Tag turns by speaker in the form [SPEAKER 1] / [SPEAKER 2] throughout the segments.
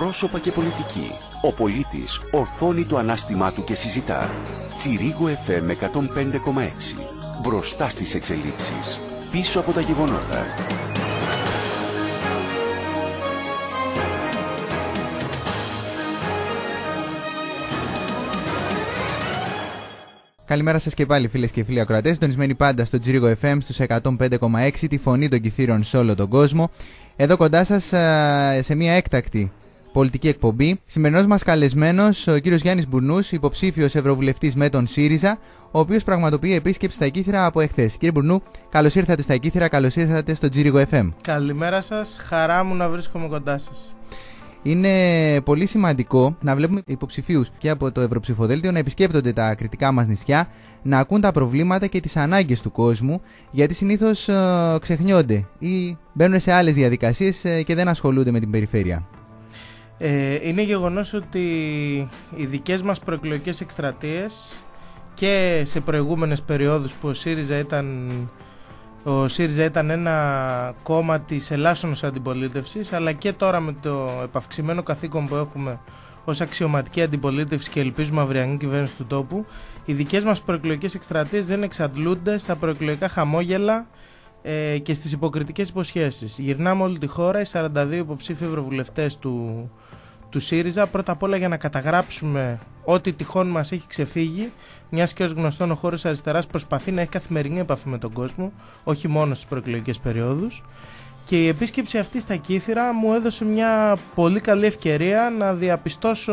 [SPEAKER 1] πρόσωπα και πολιτική. Ο πολίτης ορθώνει το ανάστημά του και συζητά. Τσιρίγο FM 105,6. Μπροστά στις εξελίξεις. Πίσω από τα γεγονότα.
[SPEAKER 2] Καλημέρα σας και πάλι, φίλες και φίλοι ακροατές, συντονισμένοι πάντα στο Τσιρίγο FM στους 105,6, τη φωνή των Κιθήρων σε όλο τον κόσμο. Εδώ κοντά σας σε μια έκτακτη πολιτική εκπομπή. Σημερινός μας καλεσμένος ο κύριος Γιάννης Μπουρνούς, υποψήφιος ευρωβουλευτής με τον ΣΥΡΙΖΑ, ο οποίος πραγματοποιεί επίσκεψη στα Εκίθυρα από εχθές. Κύριε Μπουρνού, καλώς ήρθατε στα Εκίθυρα, καλώς ήρθατε στο Τσιρίγο FM.
[SPEAKER 3] Καλημέρα σας, χαρά μου να βρίσκομαι κοντά σας.
[SPEAKER 2] Είναι πολύ σημαντικό να βλέπουμε υποψηφίους και από το Ευρωψηφοδέλτιο να επισκέπτονται τα κριτικά μας νησιά, να ακούν τα προβλήματα και τις ανάγκες του κόσμου, γιατί συνήθως ξεχνιόνται ή μπαίνουν σε άλλες διαδικασίες και δεν ασχολούνται με την περιφέρεια.
[SPEAKER 3] Είναι γεγονός ότι οι δικές μας προεκλογικές εκστρατείες και σε προηγούμενες περιόδους που ο ΣΥΡΙΖΑ ήταν ένα κόμμα της ελάσσονος αντιπολίτευσης, αλλά και τώρα με το επαυξημένο καθήκον που έχουμε ως αξιωματική αντιπολίτευση και ελπίζουμε αυριανή κυβέρνηση του τόπου, οι δικές μας προεκλογικές εκστρατείες δεν εξαντλούνται στα προεκλογικά χαμόγελα και στις υποκριτικές υποσχέσεις. Γυρνάμε όλη τη χώρα, οι 42 υποψήφοι ευρωβουλευτές του ΣΥΡΙΖΑ, πρώτα απ' όλα για να καταγράψουμε ό,τι τυχόν μας έχει ξεφύγει, μιας και ως γνωστόν ο χώρος αριστεράς προσπαθεί να έχει καθημερινή επαφή με τον κόσμο, όχι μόνο στις προεκλογικές περιόδους. Και η επίσκεψη αυτή στα Εκίθυρα μου έδωσε μια πολύ καλή ευκαιρία να διαπιστώσω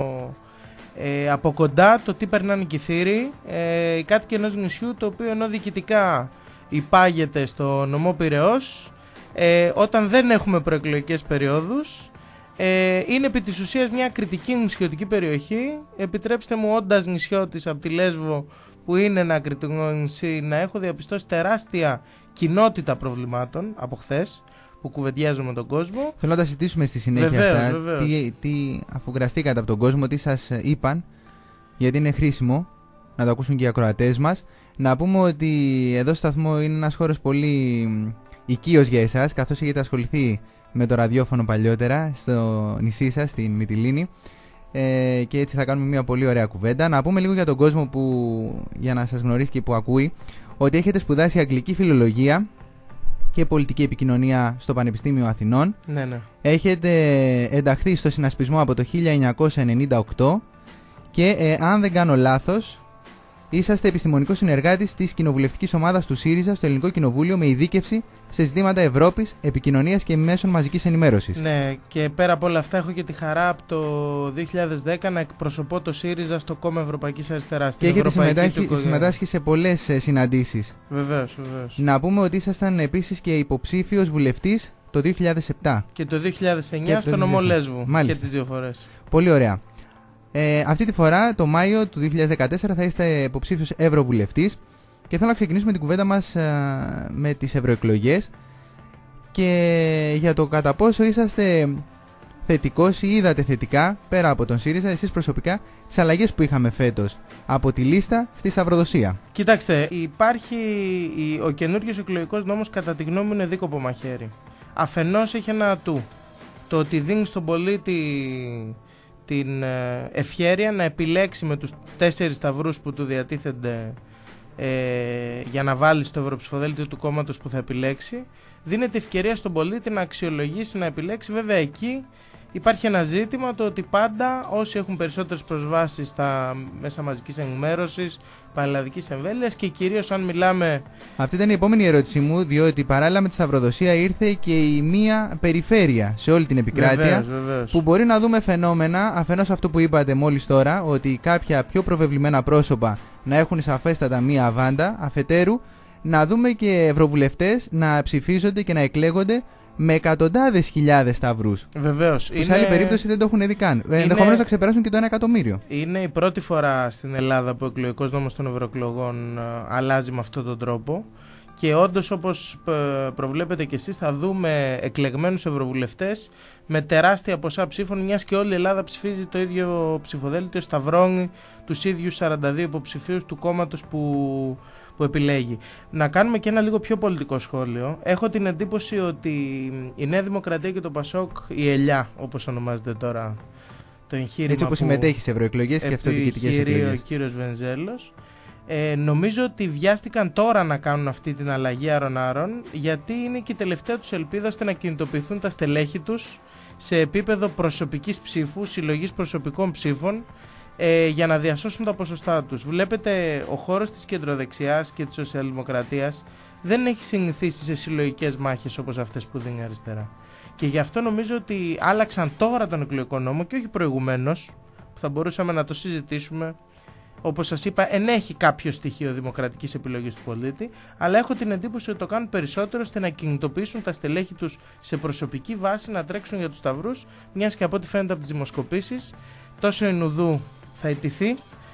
[SPEAKER 3] από κοντά το τι περνάνε οι Κιθήροι, οι κάτοικοι ενός νησιού το οποίο ενώ διοικητικά υπάγεται στο νομό Πειραιώς, όταν δεν έχουμε προεκλογικές περιόδους, είναι επί της ουσίας μια κριτική νησιωτική περιοχή. Επιτρέψτε μου, όντας νησιώτης από τη Λέσβο που είναι ένα κριτικό νησί, να έχω διαπιστώσει τεράστια κοινότητα προβλημάτων από χθες που κουβεντιάζω με τον κόσμο.
[SPEAKER 2] Θέλω να τα συζητήσουμε στη συνέχεια.
[SPEAKER 3] Βεβαίως,
[SPEAKER 2] αυτά.
[SPEAKER 3] βεβαίως.
[SPEAKER 2] Τι αφουγκραστήκατε από τον κόσμο, τι σας είπαν, γιατί είναι χρήσιμο να το ακούσουν και οι ακροατές μας. Να πούμε ότι εδώ στο σταθμό είναι ένας χώρος πολύ οικείος για εσάς, καθώς έχετε ασχοληθεί με το ραδιόφωνο παλιότερα στο νησί σας, στην Μυτιλήνη, και έτσι θα κάνουμε μια πολύ ωραία κουβέντα. Να πούμε λίγο για τον κόσμο που, για να σας γνωρίσει και που ακούει, ότι έχετε σπουδάσει αγγλική φιλολογία και πολιτική επικοινωνία στο Πανεπιστήμιο Αθηνών.
[SPEAKER 3] Ναι.
[SPEAKER 2] Έχετε ενταχθεί στο συνασπισμό από το 1998 και αν δεν κάνω λάθος, είσαστε επιστημονικός συνεργάτης της κοινοβουλευτικής ομάδας του ΣΥΡΙΖΑ στο Ελληνικό Κοινοβούλιο με ειδίκευση σε ζητήματα Ευρώπης, επικοινωνίας και μέσων μαζικής ενημέρωσης.
[SPEAKER 3] Ναι, και πέρα από όλα αυτά έχω και τη χαρά από το 2010 να εκπροσωπώ το ΣΥΡΙΖΑ στο κόμμα Ευρωπαϊκής Αριστεράς.
[SPEAKER 2] Και έχετε συμμετάσχει σε πολλές συναντήσεις.
[SPEAKER 3] Βεβαίως.
[SPEAKER 2] Να πούμε ότι ήσασταν επίσης και υποψήφιος βουλευτής το 2007.
[SPEAKER 3] Και το 2009 στο νομό Λέσβου.
[SPEAKER 2] Μάλιστα.
[SPEAKER 3] Και τις δύο φορές.
[SPEAKER 2] Πολύ ωραία. Αυτή τη φορά, το Μάιο του 2014, θα είστε υποψήφιος ευρωβουλευτής και θέλω να ξεκινήσουμε την κουβέντα μας με τις ευρωεκλογές και για το κατά πόσο είσαστε θετικός ή είδατε θετικά, πέρα από τον ΣΥΡΙΖΑ, εσείς προσωπικά, τις αλλαγές που είχαμε φέτος από τη λίστα στη σταυροδοσία.
[SPEAKER 3] Κοιτάξτε, ο καινούριος εκλογικός νόμος κατά τη γνώμη μου είναι δίκοπο μαχαίρι. Αφενός έχει ένα ατού, το ότι δίνει στον πολίτη την ευχέρεια να επιλέξει με τους 4 σταυρούς που του διατίθενται για να βάλει στο ευρωψηφοδέλτιο του κόμματος που θα επιλέξει, δίνεται ευκαιρία στον πολίτη να αξιολογήσει, να επιλέξει. Βέβαια εκεί υπάρχει ένα ζήτημα, το ότι πάντα όσοι έχουν περισσότερες προσβάσεις στα μέσα μαζικής ενημέρωσης, πανελλαδικής εμβέλειας και κυρίως αν μιλάμε...
[SPEAKER 2] Αυτή ήταν η επόμενη ερώτησή μου, διότι παράλληλα με τη σταυροδοσία ήρθε και η μία περιφέρεια σε όλη την επικράτεια.
[SPEAKER 3] Βεβαίως.
[SPEAKER 2] Που μπορεί να δούμε φαινόμενα, αφενός αυτό που είπατε μόλις τώρα, ότι κάποια πιο προβεβλημένα πρόσωπα να έχουν σαφέστατα μία αβάντα, αφετέρου να δούμε και ευρωβουλευτές να ψηφίζονται και να εκλέγονται με εκατοντάδες χιλιάδες σταυρούς.
[SPEAKER 3] Βεβαίως.
[SPEAKER 2] Σε άλλη περίπτωση δεν το έχουν δει καν. Ενδεχομένως να ξεπεράσουν και το 1 εκατομμύριο.
[SPEAKER 3] Είναι η πρώτη φορά στην Ελλάδα που ο εκλογικός νόμος των ευρωεκλογών αλλάζει με αυτόν τον τρόπο. Και όντως, όπως προβλέπετε και εσείς, θα δούμε εκλεγμένους ευρωβουλευτές με τεράστια ποσά ψήφων, μιας και όλη η Ελλάδα ψηφίζει το ίδιο ψηφοδέλτιο, σταυρώνει τους ίδιους 42 υποψηφίους του κόμματος που που επιλέγει. Να κάνουμε και ένα λίγο πιο πολιτικό σχόλιο. Έχω την εντύπωση ότι η Νέα Δημοκρατία και το Πασόκ, η ελιά όπως ονομάζεται τώρα το εγχείρημα,
[SPEAKER 2] έτσι όπως συμμετέχει σε ευρωεκλογές και αυτοδιοικητικές εκλογές,
[SPEAKER 3] ο κύριος Βενιζέλος, νομίζω ότι βιάστηκαν τώρα να κάνουν αυτή την αλλαγή άρων-άρων, γιατί είναι και η τελευταία τους ελπίδα ώστε να κινητοποιηθούν τα στελέχη τους σε επίπεδο προσωπικής ψήφου, συλλογής προσωπικών ψήφων, για να διασώσουν τα ποσοστά τους. Βλέπετε, ο χώρος της κεντροδεξιάς και της σοσιαλδημοκρατίας δεν έχει συνηθίσει σε συλλογικές μάχες όπως αυτές που δίνει η αριστερά. Και γι' αυτό νομίζω ότι άλλαξαν τώρα τον εκλογικό νόμο και όχι προηγουμένως, που θα μπορούσαμε να το συζητήσουμε. Όπως σας είπα, ενέχει κάποιο στοιχείο δημοκρατικής επιλογής του πολίτη, αλλά έχω την εντύπωση ότι το κάνουν περισσότερο ώστε να κινητοποιήσουν τα στελέχη τους σε προσωπική βάση, να τρέξουν για τους σταυρούς, μιας και από ό,τι φαίνεται από τις δημοσκοπήσεις, τόσο η Νουδού θα ιτηθεί,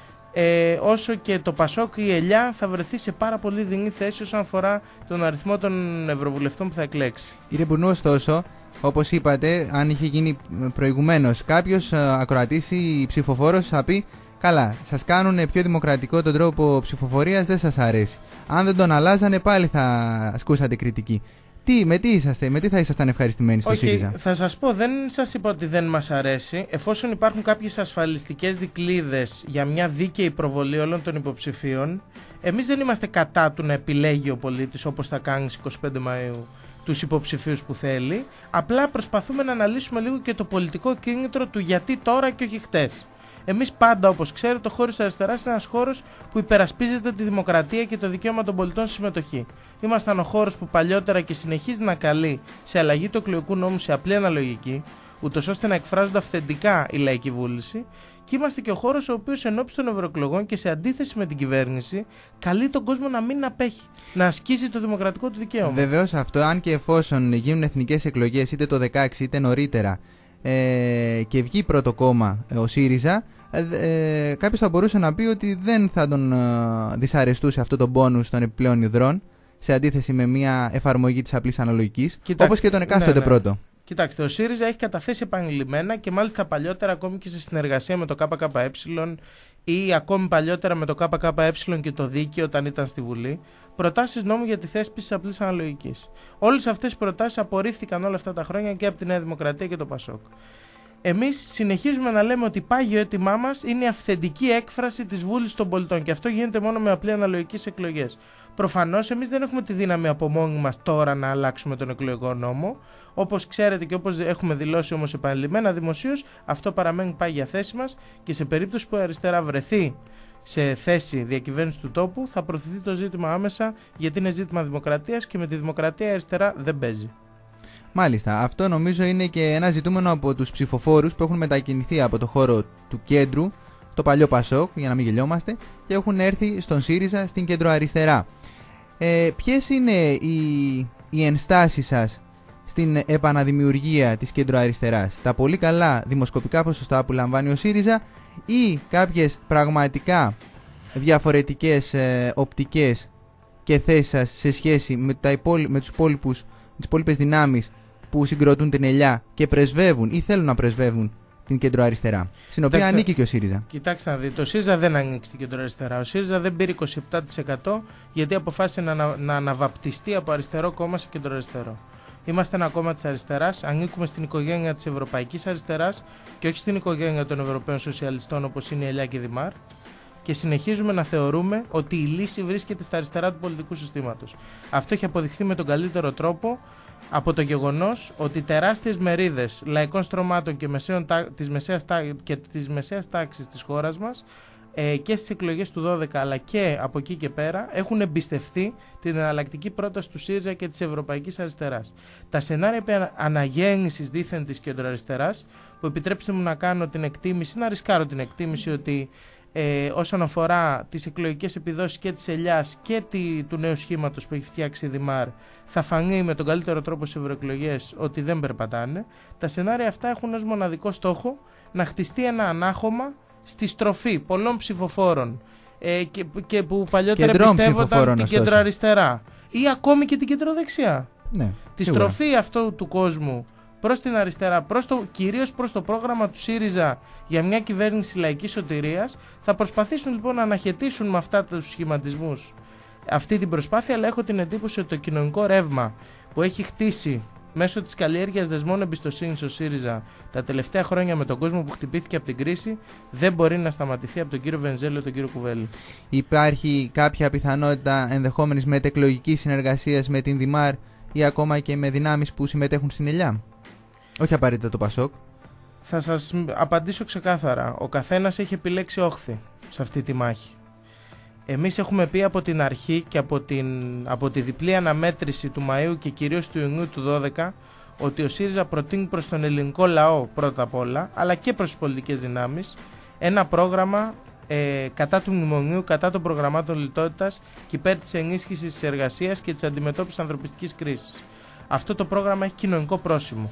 [SPEAKER 3] όσο και το Πασόκ, η ελιά, θα βρεθεί σε πάρα πολύ δεινή θέση όσον αφορά τον αριθμό των ευρωβουλευτών που θα εκλέξει.
[SPEAKER 2] Κύριε Μπουρνού, ωστόσο, όπως είπατε, αν είχε γίνει προηγουμένως κάποιος ακροατής ή ψηφοφόρος θα πει: καλά, σας κάνουν πιο δημοκρατικό τον τρόπο ψηφοφορίας, δεν σας αρέσει. Αν δεν τον αλλάζανε, πάλι θα ασκούσατε κριτική. Με τι θα ήσασταν ευχαριστημένοι στο ΣΥΡΙΖΑ?
[SPEAKER 3] Θα σας πω, δεν σας είπα ότι δεν μας αρέσει. Εφόσον υπάρχουν κάποιες ασφαλιστικές δικλείδες για μια δίκαιη προβολή όλων των υποψηφίων, εμείς δεν είμαστε κατά του να επιλέγει ο πολίτης, όπως θα κάνει στις 25 Μαΐου, τους υποψηφίους που θέλει. Απλά προσπαθούμε να αναλύσουμε λίγο και το πολιτικό κίνητρο του γιατί τώρα και όχι χτες. Εμείς πάντα, όπως ξέρετε, ο χώρος της αριστεράς είναι ένας χώρος που υπερασπίζεται τη δημοκρατία και το δικαίωμα των πολιτών στη συμμετοχή. Ήμασταν ο χώρος που παλιότερα και συνεχίζει να καλεί σε αλλαγή του εκλογικού νόμου σε απλή αναλογική, ούτως ώστε να εκφράζονται αυθεντικά η λαϊκή βούληση. Και είμαστε και ο χώρος ο οποίος ενώπιση των ευρωεκλογών και σε αντίθεση με την κυβέρνηση καλεί τον κόσμο να μην απέχει, να ασκήσει το δημοκρατικό του δικαίωμα.
[SPEAKER 2] Βεβαίως αυτό, αν και εφόσον γίνουν εθνικές εκλογές είτε το 2016 είτε νωρίτερα και βγει πρώτο κόμμα ο ΣΥΡΙΖΑ, κάποιος θα μπορούσε να πει ότι δεν θα τον δυσαρεστούσε αυτό το μπόνους των επιπλέον ιδρών σε αντίθεση με μια εφαρμογή της απλής αναλογικής, όπως και τον εκάστοτε πρώτο.
[SPEAKER 3] Κοιτάξτε, ο ΣΥΡΙΖΑ έχει καταθέσει επανειλημμένα και μάλιστα παλιότερα ακόμη και σε συνεργασία με το ΚΚΕ ή ακόμη παλιότερα με το ΚΚΕ και το Δίκαιο όταν ήταν στη Βουλή, προτάσεις νόμου για τη θέσπιση της απλής αναλογικής. Όλες αυτές οι προτάσεις απορρίφθηκαν όλα αυτά τα χρόνια και από τη Νέα Δημοκρατία και το Πασόκ. Εμείς συνεχίζουμε να λέμε ότι πάγιο αίτημά μας είναι η αυθεντική έκφραση της βούλησης των πολιτών και αυτό γίνεται μόνο με απλή αναλογικές εκλογές. Προφανώς εμείς δεν έχουμε τη δύναμη από μόνοι μας τώρα να αλλάξουμε τον εκλογικό νόμο. Όπως ξέρετε και όπως έχουμε δηλώσει όμως επανειλημμένα δημοσίως, αυτό παραμένει πάγια θέση μας και σε περίπτωση που η αριστερά βρεθεί σε θέση διακυβέρνηση του τόπου θα προωθηθεί το ζήτημα άμεσα, γιατί είναι ζήτημα δημοκρατίας και με τη δημοκρατία η αριστερά δεν παίζει.
[SPEAKER 2] Μάλιστα, αυτό νομίζω είναι και ένα ζητούμενο από τους ψηφοφόρους που έχουν μετακινηθεί από το χώρο του κέντρου, το παλιό Πασόκ, για να μην γελιόμαστε, και έχουν έρθει στον ΣΥΡΙΖΑ, στην κεντροαριστερά. Ποιες είναι οι ενστάσεις σας στην επαναδημιουργία της κεντροαριστεράς? Τα πολύ καλά δημοσκοπικά ποσοστά που λαμβάνει ο ΣΥΡΙΖΑ ή κάποιες πραγματικά διαφορετικές οπτικές και θέσεις σας σε σχέση με τους υπόλοιπες δυνάμεις που συγκροτούν την ελιά και πρεσβεύουν ή θέλουν να πρεσβεύουν την κεντροαριστερά, στην οποία ανήκει και ο ΣΥΡΙΖΑ?
[SPEAKER 3] Κοιτάξτε να δείτε, ο ΣΥΡΙΖΑ δεν ανήκει στην κεντροαριστερά. Ο ΣΥΡΙΖΑ δεν πήρε 27% γιατί αποφάσισε να αναβαπτιστεί από αριστερό κόμμα σε κεντροαριστερό. Είμαστε ένα κόμμα της αριστεράς, ανήκουμε στην οικογένεια της Ευρωπαϊκής Αριστεράς και όχι στην οικογένεια των Ευρωπαίων Σοσιαλιστών όπως είναι η Ελιά και η Δημάρ. Και συνεχίζουμε να θεωρούμε ότι η λύση βρίσκεται στα αριστερά του πολιτικού συστήματος. Αυτό έχει αποδειχθεί με τον καλύτερο τρόπο από το γεγονός ότι τεράστιες μερίδες λαϊκών στρωμάτων και της μεσαίας τάξης της χώρας μας και στις εκλογές του 2012 αλλά και από εκεί και πέρα έχουν εμπιστευθεί την εναλλακτική πρόταση του ΣΥΡΙΖΑ και της Ευρωπαϊκής Αριστεράς. Τα σενάρια αναγέννησης δήθεν της κεντροαριστεράς, που επιτρέψτε μου να κάνω την εκτίμηση, να ρισκάρω την εκτίμηση ότι όσον αφορά τις εκλογικές επιδόσεις και της Ελιάς και του νέου σχήματος που έχει φτιάξει η Δημάρ, θα φανεί με τον καλύτερο τρόπο στις ευρωεκλογές ότι δεν περπατάνε. Τα σενάρια αυτά έχουν ως μοναδικό στόχο να χτιστεί ένα ανάχωμα στη στροφή πολλών ψηφοφόρων και που παλιότερα πιστεύονταν την κεντροαριστερά ή ακόμη και την κεντροδεξιά.
[SPEAKER 2] Ναι,
[SPEAKER 3] τη στροφή αυτού του κόσμου προς την αριστερά, κυρίως προς το πρόγραμμα του ΣΥΡΙΖΑ για μια κυβέρνηση λαϊκής σωτηρίας, θα προσπαθήσουν λοιπόν να αναχαιτήσουν με αυτά τους σχηματισμούς αυτή την προσπάθεια, αλλά έχω την εντύπωση ότι το κοινωνικό ρεύμα που έχει χτίσει μέσω της καλλιέργειας δεσμών εμπιστοσύνης ο ΣΥΡΙΖΑ τα τελευταία χρόνια με τον κόσμο που χτυπήθηκε από την κρίση δεν μπορεί να σταματηθεί από τον κύριο Βενιζέλο και τον κύριο Κουβέλη.
[SPEAKER 2] Υπάρχει κάποια πιθανότητα ενδεχόμενης μετεκλογικής συνεργασίας με την Δημάρ ή ακόμα και με δυνάμεις που συμμετέχουν στην Ελιά? Όχι απαραίτητα το Πασόκ.
[SPEAKER 3] Θα σας απαντήσω ξεκάθαρα. Ο καθένας έχει επιλέξει όχθη σε αυτή τη μάχη. Εμείς έχουμε πει από την αρχή και από τη διπλή αναμέτρηση του Μαΐου και κυρίως του Ιουνίου του 2012 ότι ο ΣΥΡΙΖΑ προτείνει προς τον ελληνικό λαό πρώτα απ' όλα, αλλά και προς τις πολιτικές δυνάμεις, ένα πρόγραμμα κατά του μνημονίου, κατά των προγραμμάτων λιτότητας και υπέρ της ενίσχυσης της εργασίας και της αντιμετώπισης ανθρωπιστικής κρίσης. Αυτό το πρόγραμμα έχει κοινωνικό πρόσημο.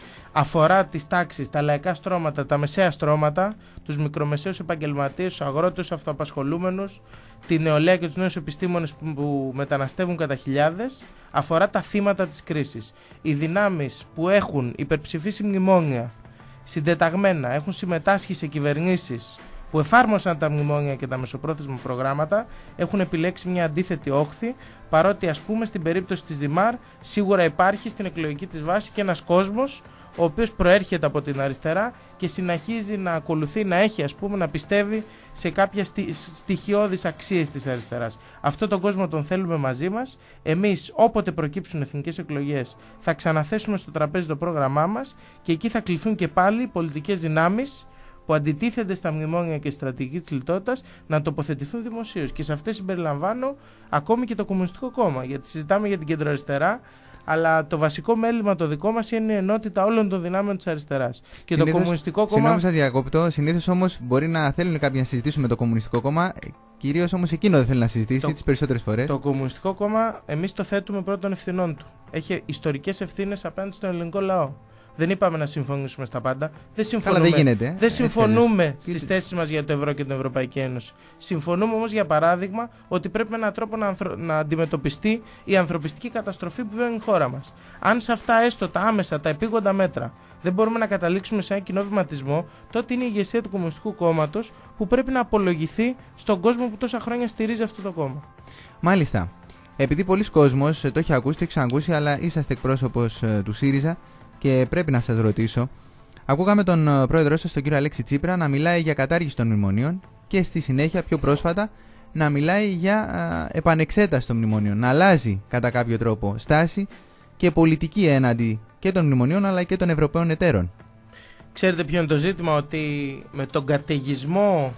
[SPEAKER 3] Αφορά τις τάξεις, τα λαϊκά στρώματα, τα μεσαία στρώματα, τους μικρομεσαίους επαγγελματίες, τους αγρότες, τους αυτοαπασχολούμενους, τη νεολαία και τους νέους επιστήμονες που μεταναστεύουν κατά χιλιάδες. Αφορά τα θύματα της κρίσης. Οι δυνάμεις που έχουν υπερψηφίσει μνημόνια συντεταγμένα, έχουν συμμετάσχει σε κυβερνήσεις που εφάρμοσαν τα μνημόνια και τα μεσοπρόθεσμα προγράμματα, έχουν επιλέξει μια αντίθετη όχθη, παρότι ας πούμε στην περίπτωση της Δημάρ σίγουρα υπάρχει στην εκλογική της βάση και ένας κόσμος ο οποίος προέρχεται από την αριστερά και συνεχίζει να ακολουθεί, να έχει ας πούμε, να πιστεύει σε κάποιες στοιχειώδεις αξίες της αριστεράς. Αυτό τον κόσμο τον θέλουμε μαζί μας. Εμείς όποτε προκύψουν εθνικές εκλογές θα ξαναθέσουμε στο τραπέζι το πρόγραμμά μας και εκεί θα κληθούν και πάλι οι πολιτικές δυνάμεις που αντιτίθενται στα μνημόνια και στη στρατηγική της λιτότητας να τοποθετηθούν δημοσίως. Και σε αυτές συμπεριλαμβάνω ακόμη και το Κομμουνιστικό Κόμμα, γιατί συζητάμε για την κεντροαριστερά, αλλά το βασικό μέλημα το δικό μας είναι η ενότητα όλων των δυνάμεων της αριστεράς. Και συνήθως, το Κομμουνιστικό Κόμμα.
[SPEAKER 2] Συγγνώμη, σας διακόπτω. Συνήθως όμως μπορεί να θέλουν κάποιοι να συζητήσουν με το Κομμουνιστικό Κόμμα, κυρίως όμως εκείνο δεν θέλει να συζητήσει τις περισσότερες φορές.
[SPEAKER 3] Το Κομμουνιστικό Κόμμα, εμείς το θέτουμε πρώτων ευθυνών του. Έχει ιστορικές ευθύνες απέναντι στον ελληνικό λαό. Δεν είπαμε να συμφωνήσουμε στα πάντα. Δεν συμφωνούμε, δεν συμφωνούμε στις θέσεις μας για το ευρώ και την Ευρωπαϊκή Ένωση. Συμφωνούμε όμως για παράδειγμα ότι πρέπει με έναν τρόπο να αντιμετωπιστεί η ανθρωπιστική καταστροφή που βιώνει η χώρα μας. Αν σε αυτά έστω τα άμεσα, τα επίγοντα μέτρα δεν μπορούμε να καταλήξουμε σε ένα κοινό βηματισμό, τότε είναι η ηγεσία του Κομμουνιστικού Κόμματος που πρέπει να απολογηθεί στον κόσμο που τόσα χρόνια στηρίζει αυτό το κόμμα.
[SPEAKER 2] Μάλιστα. Επειδή πολλοί κόσμος το έχει ακούσει, το έχει ξανακούσει, αλλά είσαστε εκπρόσωπος του ΣΥΡΙΖΑ. Και πρέπει να σας ρωτήσω, ακούγαμε τον πρόεδρό σας, τον κύριο Αλέξη Τσίπρα, να μιλάει για κατάργηση των μνημονίων και στη συνέχεια, πιο πρόσφατα, να μιλάει για επανεξέταση των μνημονίων, να αλλάζει κατά κάποιο τρόπο στάση και πολιτική έναντι και των μνημονίων αλλά και των Ευρωπαίων εταίρων.
[SPEAKER 3] Ξέρετε ποιο είναι το ζήτημα? Ότι με τον καταιγισμό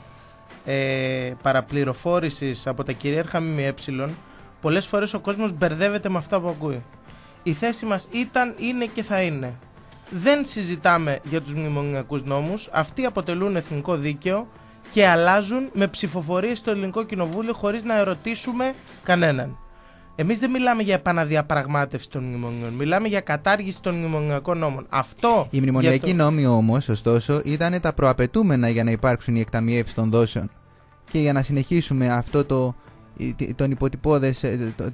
[SPEAKER 3] παραπληροφόρησης από τα κυρίαρχα ΜΜΕ, πολλές φορές ο κόσμος μπερδεύεται με αυτά που ακούει. Η θέση μας ήταν, είναι και θα είναι. Δεν συζητάμε για τους μνημονιακούς νόμους. Αυτοί αποτελούν εθνικό δίκαιο και αλλάζουν με ψηφοφορίες στο Ελληνικό Κοινοβούλιο χωρίς να ερωτήσουμε κανέναν. Εμείς δεν μιλάμε για επαναδιαπραγμάτευση των μνημονίων. Μιλάμε για κατάργηση των μνημονιακών νόμων.
[SPEAKER 2] Οι μνημονιακοί νόμοι όμως, ωστόσο, ήταν τα προαπαιτούμενα για να υπάρξουν οι εκταμιεύσεις των δόσεων και για να συνεχίσουμε αυτό τον υποτυπώδες,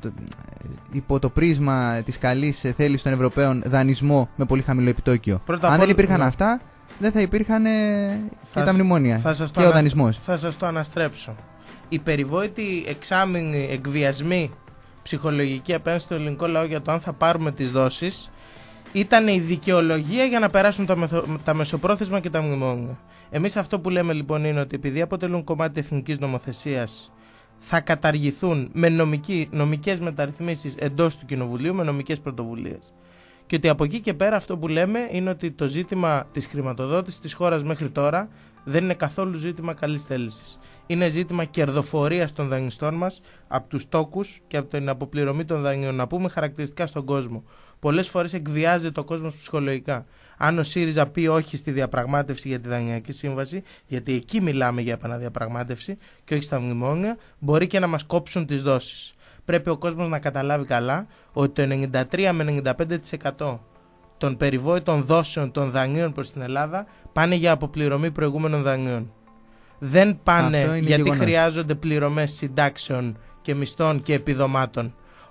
[SPEAKER 2] υπό το πρίσμα της καλής θέλησης των Ευρωπαίων δανεισμό με πολύ χαμηλό επιτόκιο. Αν δεν υπήρχαν αυτά, δεν θα υπήρχαν και τα μνημόνια και ο δανεισμός.
[SPEAKER 3] Θα σας το αναστρέψω. Οι περιβόητοι εξάμηνοι εκβιασμοί ψυχολογικοί απέναντι στο ελληνικό λαό για το αν θα πάρουμε τις δόσεις ήταν η δικαιολογία για να περάσουν τα μεσοπρόθεσμα και τα μνημόνια. Εμείς αυτό που λέμε λοιπόν είναι ότι επειδή αποτελούν κομμάτι εθνικής νομοθεσίας, θα καταργηθούν με νομικές μεταρρυθμίσεις εντός του Κοινοβουλίου, με νομικές πρωτοβουλίες. Και ότι από εκεί και πέρα αυτό που λέμε είναι ότι το ζήτημα της χρηματοδότησης της χώρας μέχρι τώρα δεν είναι καθόλου ζήτημα καλής θέλησης. Είναι ζήτημα κερδοφορίας των δανειστών μας από τους τόκους και από την αποπληρωμή των δανείων. Να πούμε χαρακτηριστικά στον κόσμο. Πολλές φορές εκβιάζεται ο κόσμος ψυχολογικά. Αν ο ΣΥΡΙΖΑ πει όχι στη διαπραγμάτευση για τη Δανειακή Σύμβαση, γιατί εκεί μιλάμε για επαναδιαπραγμάτευση και όχι στα μνημόνια, μπορεί και να μας κόψουν τις δόσεις. Πρέπει ο κόσμος να καταλάβει καλά ότι το 93 με 95% των περιβόητων δόσεων των δανείων προς την Ελλάδα πάνε για αποπληρωμή προηγούμενων δανείων. Δεν πάνε γιατί χρειάζονται πληρωμές συντάξεων και μισθών και επιδομάτων.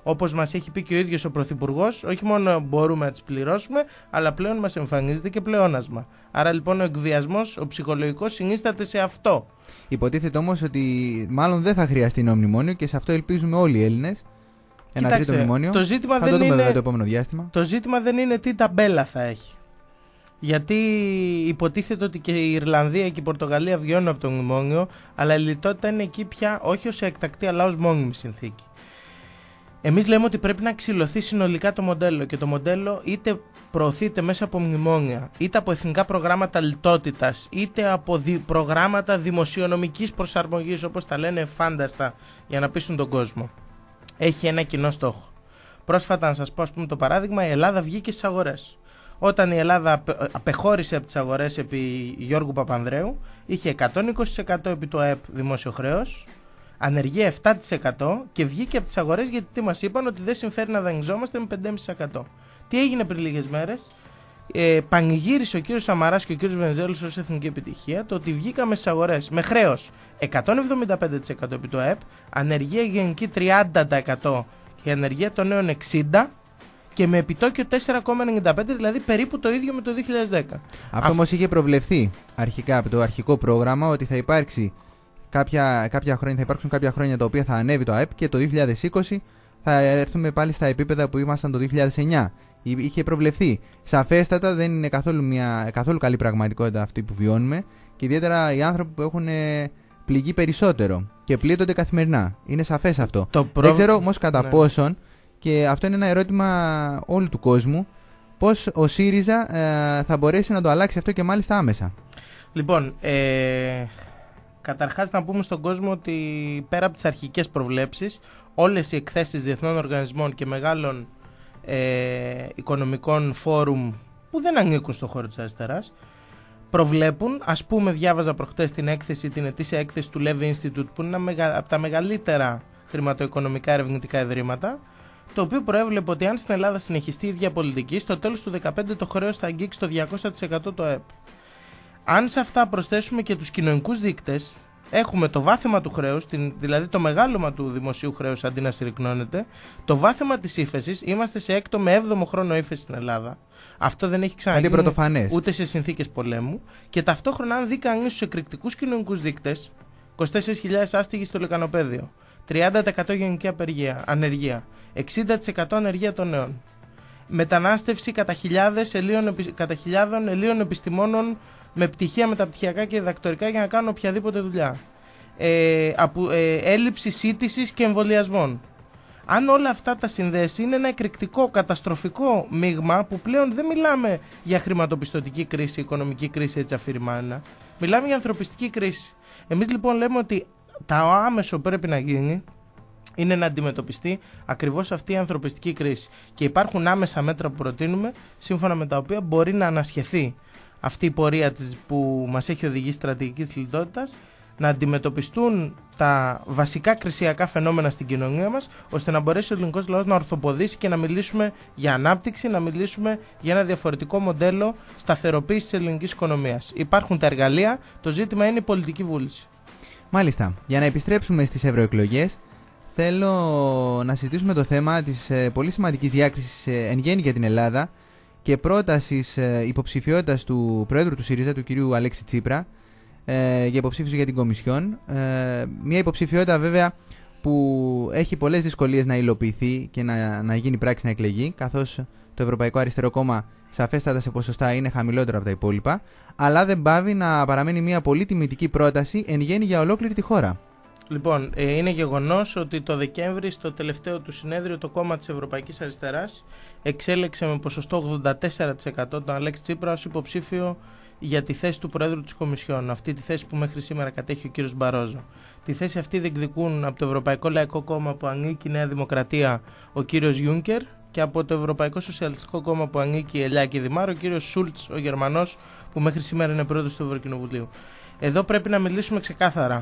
[SPEAKER 3] Όπως μας έχει πει και ο ίδιος ο Πρωθυπουργός, όχι μόνο μπορούμε να τις πληρώσουμε, αλλά πλέον μας εμφανίζεται και πλεόνασμα. Άρα λοιπόν ο εκβιασμός, ο ψυχολογικός, συνίσταται σε αυτό.
[SPEAKER 2] Υποτίθεται όμως ότι μάλλον δεν θα χρειαστεί νέο μνημόνιο και σε αυτό ελπίζουμε όλοι οι Έλληνες. Ένα τρίτο μνημόνιο.
[SPEAKER 3] Το ζήτημα
[SPEAKER 2] θα το δούμε βέβαια το επόμενο διάστημα.
[SPEAKER 3] Το ζήτημα δεν είναι τι ταμπέλα θα έχει. Γιατί υποτίθεται ότι και η Ιρλανδία και η Πορτογαλία βγαίνουν από το μνημόνιο, αλλά η λιτότητα είναι εκεί πια όχι ως εκτακτή αλλά ως μόνιμη συνθήκη. Εμείς λέμε ότι πρέπει να ξυλωθεί συνολικά το μοντέλο και το μοντέλο είτε προωθείται μέσα από μνημόνια, είτε από εθνικά προγράμματα λιτότητας, είτε από προγράμματα δημοσιονομικής προσαρμογής, όπως τα λένε φάνταστα, για να πείσουν τον κόσμο. Έχει ένα κοινό στόχο. Πρόσφατα, να σας πω, ας πούμε, το παράδειγμα, η Ελλάδα βγήκε στις αγορές. Όταν η Ελλάδα απεχώρησε από τις αγορές επί Γιώργου Παπανδρέου, είχε 120% επί το ΑΕΠ δημόσιο χρέος, ανεργία 7% και βγήκε από τις αγορές γιατί τι μας είπαν, ότι δεν συμφέρει να δανειζόμαστε με 5,5%. Τι έγινε πριν λίγες μέρες? Πανηγύρισε ο κύριος Σαμαράς και ο κύριος Βενιζέλος ως εθνική επιτυχία το ότι βγήκαμε στις αγορές με χρέος 175% επί το ΑΕΠ, ανεργία γενική 30% και ανεργία των νέων 60% και με επιτόκιο 4,95, δηλαδή περίπου το ίδιο με το 2010.
[SPEAKER 2] Αυτό όμως είχε προβλεφθεί αρχικά από το αρχικό πρόγραμμα, ότι θα υπάρξει κάποια χρόνια τα οποία θα ανέβει το ΑΕΠ και το 2020 θα έρθουμε πάλι στα επίπεδα που ήμασταν το 2009. Είχε προβλεφθεί. Σαφέστατα δεν είναι καθόλου καλή πραγματικότητα αυτή που βιώνουμε και ιδιαίτερα οι άνθρωποι που έχουν πληγεί περισσότερο και πλήττονται καθημερινά. Είναι σαφές αυτό. Δεν ξέρω όμως κατά πόσον, και αυτό είναι ένα ερώτημα όλου του κόσμου, πώς ο ΣΥΡΙΖΑ θα μπορέσει να το αλλάξει αυτό και μάλιστα άμεσα. Λοιπόν,
[SPEAKER 3] καταρχάς να πούμε στον κόσμο ότι πέρα από τις αρχικές προβλέψεις, όλες οι εκθέσεις διεθνών οργανισμών και μεγάλων οικονομικών φόρουμ που δεν ανήκουν στον χώρο της αριστεράς προβλέπουν, ας πούμε, διάβαζα προχτές την ετήσια έκθεση του Levy Institute, που είναι από τα μεγαλύτερα χρηματοοικονομικά ερευνητικά ιδρύματα, το οποίο προέβλεπε ότι αν στην Ελλάδα συνεχιστεί η ίδια πολιτική, στο τέλος του 2015 το χρέος θα αγγίξει το 200% το ΑΕΠ. Αν σε αυτά προσθέσουμε και τους κοινωνικούς δείκτες, έχουμε το βάθημα του χρέους, δηλαδή το μεγάλωμα του δημοσίου χρέους αντί να συρρυκνώνεται, το βάθημα της ύφεσης, είμαστε σε 6ο με 7ο χρόνο ύφεση στην Ελλάδα. Αυτό δεν έχει ξαναγίνει ούτε σε συνθήκες πολέμου. Και ταυτόχρονα, αν δει κανείς στους εκρηκτικούς κοινωνικούς δείκτες, 24.000 άστιγοι στο λεκανοπαίδιο, 30% γενική ανεργία, 60% ανεργία των νέων, μετανάστευση κατά χιλιάδων Ελλήνων επιστημόνων με πτυχία μεταπτυχιακά και διδακτορικά για να κάνουν οποιαδήποτε δουλειά, έλλειψη σύντησης και εμβολιασμών. Αν όλα αυτά τα συνδέσει, είναι ένα εκρηκτικό, καταστροφικό μείγμα που πλέον δεν μιλάμε για χρηματοπιστωτική κρίση, οικονομική κρίση έτσι αφηρημένα. Μιλάμε για ανθρωπιστική κρίση. Εμείς λοιπόν λέμε ότι το άμεσο πρέπει να γίνει είναι να αντιμετωπιστεί ακριβώς αυτή η ανθρωπιστική κρίση. Και υπάρχουν άμεσα μέτρα που προτείνουμε, σύμφωνα με τα οποία μπορεί να ανασχεθεί αυτή η πορεία που μας έχει οδηγήσει στρατηγικής λιτότητας, να αντιμετωπιστούν τα βασικά κρισιακά φαινόμενα στην κοινωνία μας, ώστε να μπορέσει ο ελληνικός λαός να ορθοποδήσει και να μιλήσουμε για ανάπτυξη, να μιλήσουμε για ένα διαφορετικό μοντέλο σταθεροποίησης της ελληνικής οικονομίας. Υπάρχουν τα εργαλεία, το ζήτημα είναι η πολιτική βούληση.
[SPEAKER 2] Μάλιστα. Για να επιστρέψουμε στις ευρωεκλογές, θέλω να συζητήσουμε το θέμα της πολύ σημαντικής διάκρισης εν γέννη για την Ελλάδα και πρότασης υποψηφιότητας του Προέδρου του ΣΥΡΙΖΑ, του κυρίου Αλέξη Τσίπρα, για υποψήφιση για την Κομισιόν. Μια υποψηφιότητα βέβαια που έχει πολλές δυσκολίες να υλοποιηθεί και να γίνει πράξη, να εκλεγεί, καθώς το Ευρωπαϊκό Αριστερό Κόμμα σαφέστατα σε ποσοστά είναι χαμηλότερο από τα υπόλοιπα, αλλά δεν πάβει να παραμένει μια πολύ τιμητική πρόταση εν γέννη για ολόκληρη τη χώρα.
[SPEAKER 3] Λοιπόν, είναι γεγονός ότι το Δεκέμβρη, στο τελευταίο του συνέδριο, το κόμμα της Ευρωπαϊκής Αριστεράς εξέλεξε με ποσοστό 84% τον Αλέξη Τσίπρα ως υποψήφιο για τη θέση του Προέδρου της Κομισιόν, αυτή τη θέση που μέχρι σήμερα κατέχει ο κύριος Μπαρόζο. Τη θέση αυτή διεκδικούν από το Ευρωπαϊκό Λαϊκό Κόμμα που ανήκει η Νέα Δημοκρατία ο κύριος Γιούνκερ και από το Ευρωπαϊκό Σοσιαλιστικό Κόμμα που ανήκει η Ελιάκη Δημάρ ο κύριος Σούλτς, ο Γερμανός, που μέχρι σήμερα είναι πρόεδρος του Ευρωκοινοβουλίου. Εδώ πρέπει να μιλήσουμε ξεκάθαρα.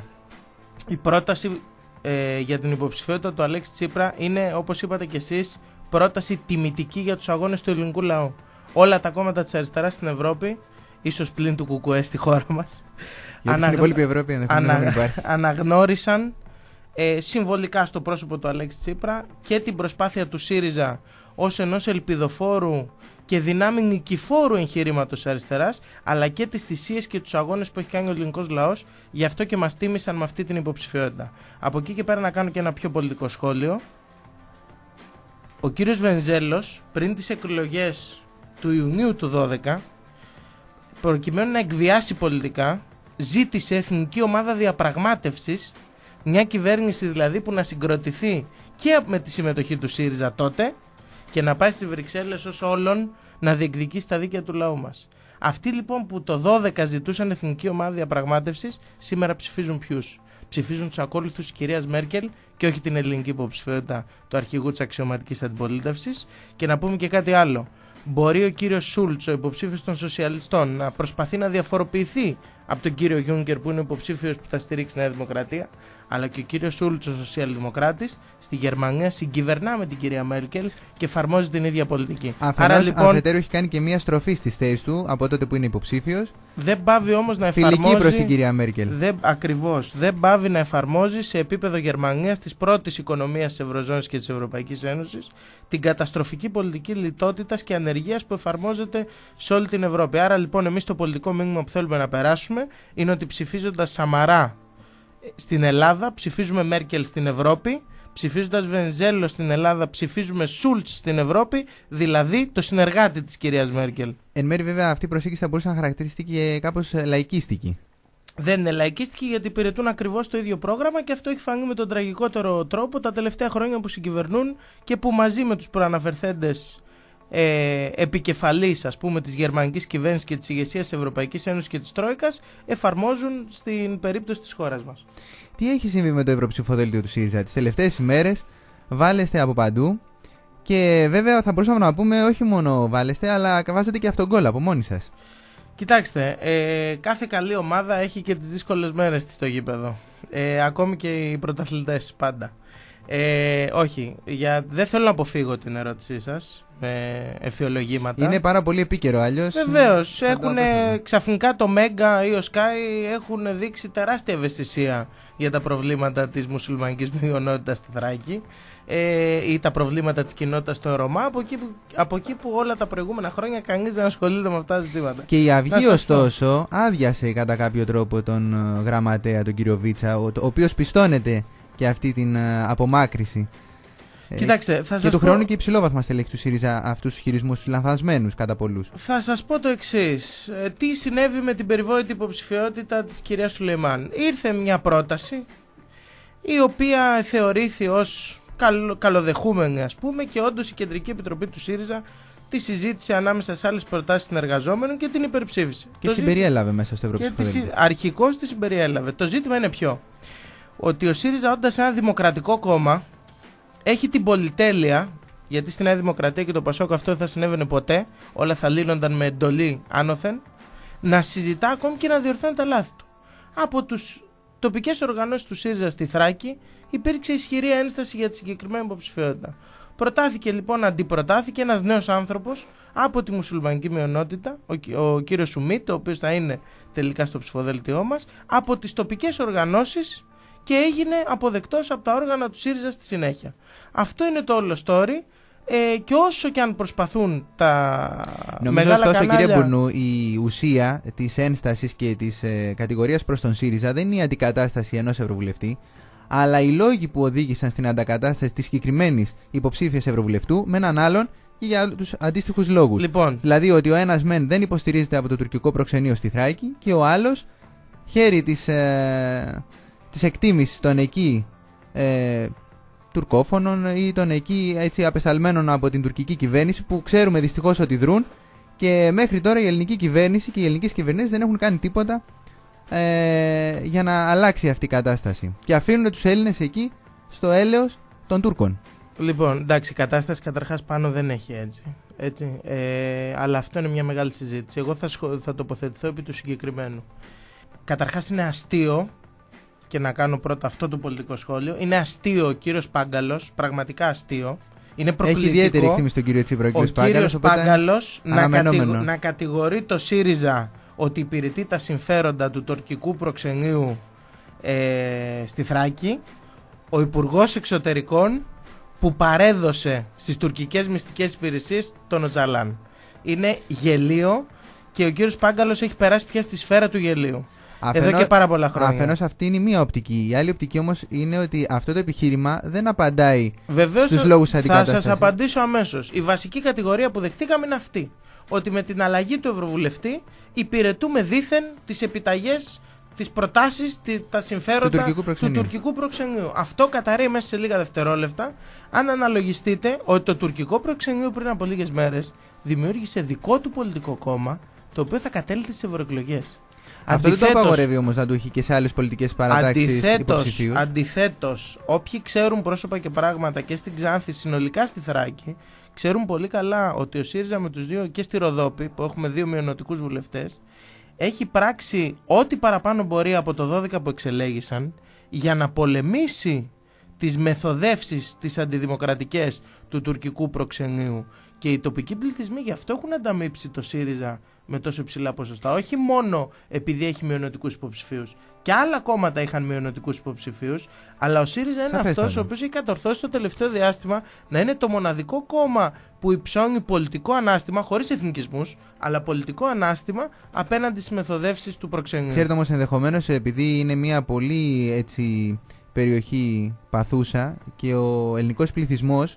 [SPEAKER 3] Η πρόταση για την υποψηφιότητα του Αλέξη Τσίπρα είναι, όπως είπατε κι εσείς, πρόταση τιμητική για τους αγώνες του ελληνικού λαού. Όλα τα κόμματα της αριστεράς στην Ευρώπη, ίσως πλην του ΚΚΕ στη χώρα μας,
[SPEAKER 2] στην υπόλοιπη Ευρώπη
[SPEAKER 3] αναγνώρισαν συμβολικά στο πρόσωπο του Αλέξη Τσίπρα και την προσπάθεια του ΣΥΡΙΖΑ ως ενός ελπιδοφόρου και δυνάμει νικηφόρου εγχειρήματος αριστεράς, αλλά και τις θυσίες και τους αγώνες που έχει κάνει ο ελληνικός λαός, γι' αυτό και μας τίμησαν με αυτή την υποψηφιότητα. Από εκεί και πέρα να κάνω και ένα πιο πολιτικό σχόλιο. Ο κύριος Βενιζέλος πριν τις εκλογές του Ιουνίου του 2012, προκειμένου να εκβιάσει πολιτικά, ζήτησε εθνική ομάδα διαπραγμάτευσης, μια κυβέρνηση δηλαδή που να συγκροτηθεί και με τη συμμετοχή του ΣΥΡΙΖΑ τότε και να πάει στις Βρυξέλλες ως όλων να διεκδικήσει τα δίκαια του λαού μας. Αυτοί λοιπόν που το 2012 ζητούσαν εθνική ομάδα διαπραγμάτευσης, σήμερα ψηφίζουν ποιους? Ψηφίζουν τους ακόλουθους της κυρίας Μέρκελ και όχι την ελληνική υποψηφιότητα του αρχηγού της αξιωματικής αντιπολίτευσης. Και να πούμε και κάτι άλλο. Μπορεί ο κύριος Σούλτς, ο υποψήφιος των σοσιαλιστών, να προσπαθεί να διαφοροποιηθεί από τον κύριο Γιούνκερ που είναι υποψήφιος που θα στηρίξει Νέα Δημοκρατία, αλλά και ο κύριος Σούλτς, ο σοσιαλδημοκράτης, στη Γερμανία συγκυβερνά με την κυρία Μέρκελ και εφαρμόζει την ίδια πολιτική.
[SPEAKER 2] Άρα λοιπόν. Αφετέρου έχει κάνει και μία στροφή στις θέσεις του από τότε που είναι υποψήφιος.
[SPEAKER 3] Δεν πάβει όμως να εφαρμόζει.
[SPEAKER 2] Φιλική προς την κυρία Μέρκελ.
[SPEAKER 3] Ακριβώς. Δεν πάβει να εφαρμόζει σε επίπεδο Γερμανίας, της πρώτης οικονομίας της Ευρωζώνης και της Ευρωπαϊκής Ένωσης, την καταστροφική πολιτική λιτότητας και ανεργίας που εφαρμόζεται σε όλη την Ευρώπη. Άρα λοιπόν, εμείς το πολιτικό μήνυμα που θέλουμε να περάσουμε είναι ότι ψηφίζοντας Σαμαρά στην Ελλάδα, ψηφίζουμε Μέρκελ στην Ευρώπη. Ψηφίζοντας Βενιζέλο στην Ελλάδα, ψηφίζουμε Σούλτς στην Ευρώπη, δηλαδή το συνεργάτη της κυρίας Μέρκελ.
[SPEAKER 2] Εν μέρει, βέβαια, αυτή η προσέγγιση θα μπορούσε να χαρακτηριστεί και κάπως λαϊκίστικη.
[SPEAKER 3] Δεν είναι λαϊκίστικη, γιατί υπηρετούν ακριβώς το ίδιο πρόγραμμα και αυτό έχει φανεί με τον τραγικότερο τρόπο τα τελευταία χρόνια που συγκυβερνούν και που μαζί με τους προαναφερθέντες επικεφαλής, ας πούμε, της γερμανικής κυβέρνησης και της ηγεσίας της Ευρωπαϊκής Ένωσης και της Τρόικας εφαρμόζουν στην περίπτωση της χώρας μας.
[SPEAKER 2] Τι έχει συμβεί με το ευρωψηφοδέλτιο του ΣΥΡΙΖΑ? Τις τελευταίες ημέρες βάλεστε από παντού και βέβαια θα μπορούσαμε να πούμε όχι μόνο βάλεστε, αλλά βάζετε και αυτόν γκολ από μόνοι σας.
[SPEAKER 3] Κοιτάξτε, κάθε καλή ομάδα έχει και τις δύσκολες μέρες της στο γήπεδο. Ακόμη και οι πρωταθλητές πάντα. Όχι, δεν θέλω να αποφύγω την ερώτησή σας με εφιολογήματα.
[SPEAKER 2] Είναι πάρα πολύ επίκαιρο αλλιώς.
[SPEAKER 3] Βεβαίως, ξαφνικά το Μέγκα ή ο Sky έχουν δείξει τεράστια ευαισθησία για τα προβλήματα της μουσουλμανικής μειονότητας στη Θράκη ή τα προβλήματα της κοινότητας των Ρωμά, από εκεί που όλα τα προηγούμενα χρόνια κανείς δεν ασχολείται με αυτά τα ζητήματα.
[SPEAKER 2] Και η Αυγή ωστόσο άδειασε κατά κάποιο τρόπο τον γραμματέα, τον κύριο Βίτσα, ο οποίος πιστώνεται και αυτή την απομάκρυση.
[SPEAKER 3] Κοιτάξτε, θα σας
[SPEAKER 2] και του
[SPEAKER 3] πω...
[SPEAKER 2] χρόνου και υψηλόβαθμα στελέχη του ΣΥΡΙΖΑ αυτούς τους χειρισμούς, τους λανθασμένους κατά πολλούς.
[SPEAKER 3] Θα σας πω το εξής. Τι συνέβη με την περιβόητη υποψηφιότητα της κυρίας Σουλεϊμάν? Ήρθε μια πρόταση η οποία θεωρήθη ως καλοδεχούμενη, ας πούμε, και όντως η Κεντρική Επιτροπή του ΣΥΡΙΖΑ τη συζήτησε ανάμεσα σε άλλες προτάσεις συνεργαζόμενων και την υπερψήφισε.
[SPEAKER 2] Και συμπεριέλαβε μέσα στο ευρωψηφοδέλτιο.
[SPEAKER 3] Αρχικώς τη συμπεριέλαβε. Το ζήτημα είναι ποιο? Ότι ο ΣΥΡΙΖΑ, όντας ένα δημοκρατικό κόμμα, έχει την πολυτέλεια, γιατί στη Νέα Δημοκρατία και το Πασόκ αυτό δεν θα συνέβαινε ποτέ, όλα θα λύνονταν με εντολή άνωθεν, να συζητά ακόμη και να διορθώνει τα λάθη του. Από τους τοπικές οργανώσεις του ΣΥΡΙΖΑ στη Θράκη υπήρξε ισχυρή ένσταση για τη συγκεκριμένη υποψηφιότητα. Προτάθηκε λοιπόν, αντιπροτάθηκε ένας νέος άνθρωπος από τη μουσουλμανική μειονότητα, ο κύριος Σουμίτ, ο οποίος θα είναι τελικά στο ψηφοδέλτιό μας, από τις τοπικές οργανώσεις, και έγινε αποδεκτός από τα όργανα του ΣΥΡΙΖΑ στη συνέχεια. Αυτό είναι το όλο story. Και όσο και αν προσπαθούν τα μεγάλα
[SPEAKER 2] ωστόσο,
[SPEAKER 3] κανάλια...
[SPEAKER 2] κύριε Μπουρνού, η ουσία της ένστασης και της κατηγορίας προς τον ΣΥΡΙΖΑ δεν είναι η αντικατάσταση ενός ευρωβουλευτή, αλλά οι λόγοι που οδήγησαν στην αντικατάσταση της συγκεκριμένης υποψήφιας ευρωβουλευτού με έναν άλλον και για τους αντίστοιχους λόγους.
[SPEAKER 3] Λοιπόν.
[SPEAKER 2] Δηλαδή ότι ο ένας μεν δεν υποστηρίζεται από το τουρκικό προξενείο στη Θράκη και ο άλλος χέρι της εκτίμησης των εκεί τουρκόφωνων ή των εκεί έτσι απεσταλμένων από την τουρκική κυβέρνηση, που ξέρουμε δυστυχώς ότι δρούν, και μέχρι τώρα η ελληνική κυβέρνηση και οι ελληνικές κυβερνήσεις δεν έχουν κάνει τίποτα για να αλλάξει αυτή η κατάσταση και αφήνουν τους Έλληνες εκεί στο έλεος των Τούρκων. Λοιπόν,
[SPEAKER 3] εντάξει, η κατάσταση καταρχάς πάνω δεν έχει έτσι, αλλά αυτό είναι μια μεγάλη συζήτηση. Εγώ θα τοποθετηθώ επί του συγκεκριμένου. Καταρχάς είναι αστείο, και να κάνω πρώτα αυτό το πολιτικό σχόλιο, είναι αστείο ο κύριος Πάγκαλος, πραγματικά αστείο. Είναι προκλητικό.
[SPEAKER 2] Έχει ιδιαίτερη εκτίμηση στον κύριο Τσίπρα ο
[SPEAKER 3] κύριος Πάγκαλος να κατηγορεί το ΣΥΡΙΖΑ ότι υπηρετεί τα συμφέροντα του τουρκικού προξενείου στη Θράκη, ο Υπουργός Εξωτερικών που παρέδωσε στις τουρκικές μυστικές υπηρεσίες τον Οτζαλάν. Είναι γελίο και ο κύριος Πάγκαλος έχει περάσει πια στη σφαίρα του γελίου. Εδώ και πάρα πολλά χρόνια.
[SPEAKER 2] Αφενός αυτή είναι η μία οπτική. Η άλλη οπτική όμως είναι ότι αυτό το επιχείρημα δεν απαντάει στους λόγους αντικατάστασης.
[SPEAKER 3] Θα σας απαντήσω αμέσως. Η βασική κατηγορία που δεχτήκαμε είναι αυτή. Ότι με την αλλαγή του Ευρωβουλευτή υπηρετούμε δήθεν τις επιταγές, τις προτάσεις, τα συμφέροντα του τουρκικού προξενείου. Αυτό καταρρέει μέσα σε λίγα δευτερόλεπτα. Αν αναλογιστείτε ότι το τουρκικό προξενείο πριν από λίγες μέρες δημιούργησε δικό του πολιτικό κόμμα, το οποίο θα κατέλθει στις ευρωεκλογές.
[SPEAKER 2] Αυτό δεν το απαγορεύει όμως να του έχει και σε άλλες πολιτικές παρατάξεις υποψηφίους.
[SPEAKER 3] Αντιθέτως, όποιοι ξέρουν πρόσωπα και πράγματα και στην Ξάνθη, συνολικά στη Θράκη, ξέρουν πολύ καλά ότι ο ΣΥΡΙΖΑ με τους δύο, και στη Ροδόπη που έχουμε 2 μειονοτικούς βουλευτές, έχει πράξει ό,τι παραπάνω μπορεί από το 12 που εξελέγησαν για να πολεμήσει τις μεθοδεύσεις, τις αντιδημοκρατικές του τουρκικού προξενείου. Και οι τοπικοί πληθυσμοί γι' αυτό έχουν ανταμείψει το ΣΥΡΙΖΑ με τόσο υψηλά ποσοστά. Όχι μόνο επειδή έχει μειονοτικούς υποψηφίους. Και άλλα κόμματα είχαν μειονοτικούς υποψηφίους, αλλά ο ΣΥΡΙΖΑ είναι αυτός ο οποίος έχει κατορθώσει το τελευταίο διάστημα να είναι το μοναδικό κόμμα που υψώνει πολιτικό ανάστημα, χωρίς εθνικισμούς, αλλά πολιτικό ανάστημα απέναντι στις μεθοδεύσεις του προξενείου.
[SPEAKER 2] Ξέρετε όμως, ενδεχομένως επειδή είναι μια πολύ έτσι περιοχή παθούσα και ο ελληνικός πληθυσμός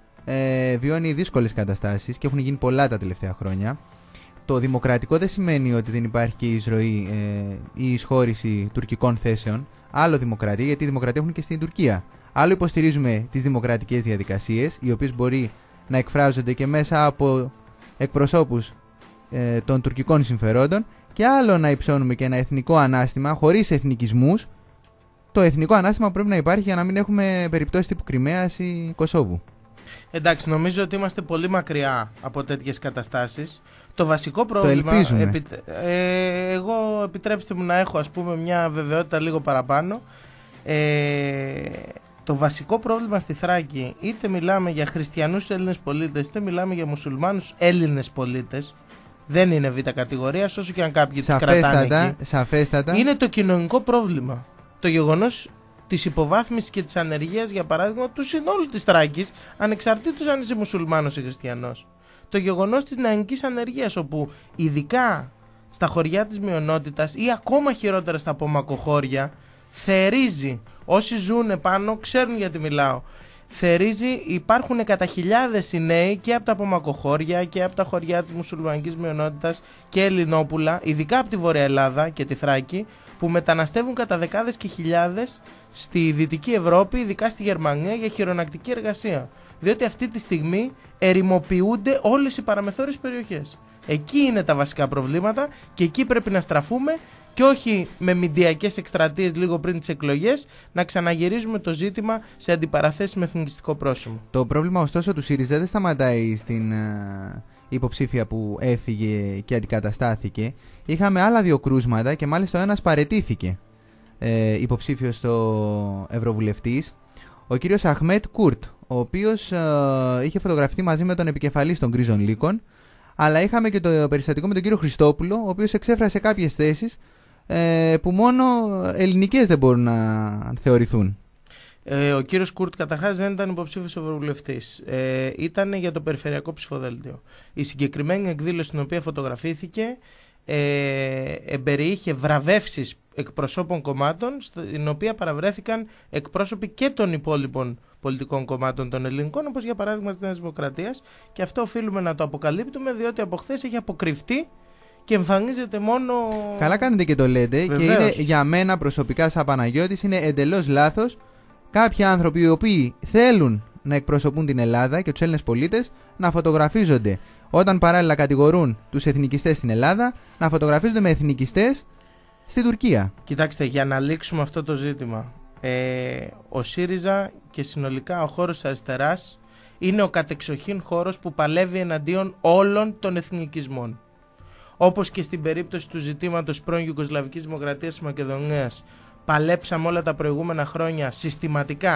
[SPEAKER 2] βιώνει δύσκολες καταστάσεις και έχουν γίνει πολλά τα τελευταία χρόνια. Το δημοκρατικό δεν σημαίνει ότι δεν υπάρχει και η εισρωή ή η εισχώρηση τουρκικών θέσεων. Άλλο δημοκρατία, γιατί η δημοκρατία έχουν και στην Τουρκία. Άλλο υποστηρίζουμε τις δημοκρατικές διαδικασίες, οι οποίες μπορεί να εκφράζονται και μέσα από εκπροσώπους των τουρκικών συμφερόντων, και άλλο να υψώνουμε και ένα εθνικό ανάστημα χωρίς εθνικισμούς. Το εθνικό ανάστημα πρέπει να υπάρχει για να μην έχουμε περιπτώσεις τύπου Κριμαίας ή Κωσόβου.
[SPEAKER 3] Εντάξει, νομίζω ότι είμαστε πολύ μακριά από τέτοιες καταστάσεις. Το βασικό πρόβλημα.
[SPEAKER 2] Το ελπίζουμε.
[SPEAKER 3] Εγώ επιτρέψτε μου να έχω, ας πούμε, μια βεβαιότητα λίγο παραπάνω. Το βασικό πρόβλημα στη Θράκη, είτε μιλάμε για χριστιανούς Έλληνες πολίτες, είτε μιλάμε για μουσουλμάνους Έλληνες πολίτες, δεν είναι β' κατηγορία, όσο και αν κάποιοι τους κρατάνε εκεί.
[SPEAKER 2] Σαφέστατα.
[SPEAKER 3] Είναι το κοινωνικό πρόβλημα. Το γεγονός της υποβάθμισης και της ανεργίας, για παράδειγμα, του συνόλου της Θράκης, ανεξαρτήτως αν είσαι μουσουλμάνος ή χριστιανός. Το γεγονός της νεανικής ανεργίας, όπου ειδικά στα χωριά της μειονότητας ή ακόμα χειρότερα στα απομακοχώρια, θερίζει. Όσοι ζουν επάνω ξέρουν γιατί μιλάω. Θερίζει, υπάρχουν κατά χιλιάδες οι νέοι και από τα απομακοχώρια και από τα χωριά της μουσουλμανικής μειονότητας και Ελληνόπουλα, ειδικά από τη Βορεια Ελλάδα και τη Θράκη, που μεταναστεύουν κατά δεκάδες και χιλιάδες στη Δυτική Ευρώπη, ειδικά στη Γερμανία, για χειρονακτική εργασία. Διότι αυτή τη στιγμή ερημοποιούνται όλες οι παραμεθόριες περιοχές. Εκεί είναι τα βασικά προβλήματα και εκεί πρέπει να στραφούμε, και όχι με μηντιακές εκστρατείες λίγο πριν τις εκλογές να ξαναγυρίζουμε το ζήτημα σε αντιπαραθέσεις με εθνικιστικό πρόσημο.
[SPEAKER 2] Το πρόβλημα ωστόσο του ΣΥΡΙΖΑ δεν σταματάει στην υποψήφια που έφυγε και αντικαταστάθηκε. Είχαμε άλλα 2 κρούσματα και μάλιστα ο ένας παραιτήθηκε υποψήφιος στο Ευρωβουλευτής, ο κύριος Αχμέτ Κουρτ, ο οποίος είχε φωτογραφηθεί μαζί με τον επικεφαλής των Γκρίζων Λύκων, αλλά είχαμε και το περιστατικό με τον κύριο Χριστόπουλο, ο οποίος εξέφρασε κάποιες θέσεις που μόνο ελληνικές δεν μπορούν να θεωρηθούν.
[SPEAKER 3] Ο κύριος Κουρτ καταρχάς δεν ήταν υποψήφιος ευρωβουλευτής. Ήταν για το περιφερειακό ψηφοδέλτιο. Η συγκεκριμένη εκδήλωση στην οποία φωτογραφήθηκε εμπεριείχε βραβεύσεις εκπροσώπων κομμάτων, στην οποία παραβρέθηκαν εκπρόσωποι και των υπόλοιπων πολιτικών κομμάτων των ελληνικών, όπως για παράδειγμα της Νέας Δημοκρατίας, και αυτό οφείλουμε να το αποκαλύπτουμε, διότι από χθες έχει αποκρυφτεί και εμφανίζεται μόνο.
[SPEAKER 2] Καλά κάνετε και το λέτε.
[SPEAKER 3] Βεβαίως.
[SPEAKER 2] Και είναι για μένα προσωπικά σαν Παναγιώτης είναι εντελώς λάθος κάποιοι άνθρωποι οι οποίοι θέλουν να εκπροσωπούν την Ελλάδα και τους Έλληνες πολίτες να φωτογραφίζονται, όταν παράλληλα κατηγορούν τους εθνικιστές στην Ελλάδα, να φωτογραφίζονται με εθνικιστές στην Τουρκία.
[SPEAKER 3] Κοιτάξτε, για να λήξουμε αυτό το ζήτημα, ο ΣΥΡΙΖΑ και συνολικά ο χώρος της αριστεράς είναι ο κατεξοχήν χώρος που παλεύει εναντίον όλων των εθνικισμών. Όπως και στην περίπτωση του ζητήματος πρώην Ιουγκοσλαβικής Δημοκρατίας της Μακεδονίας, παλέψαμε όλα τα προηγούμενα χρόνια συστηματικά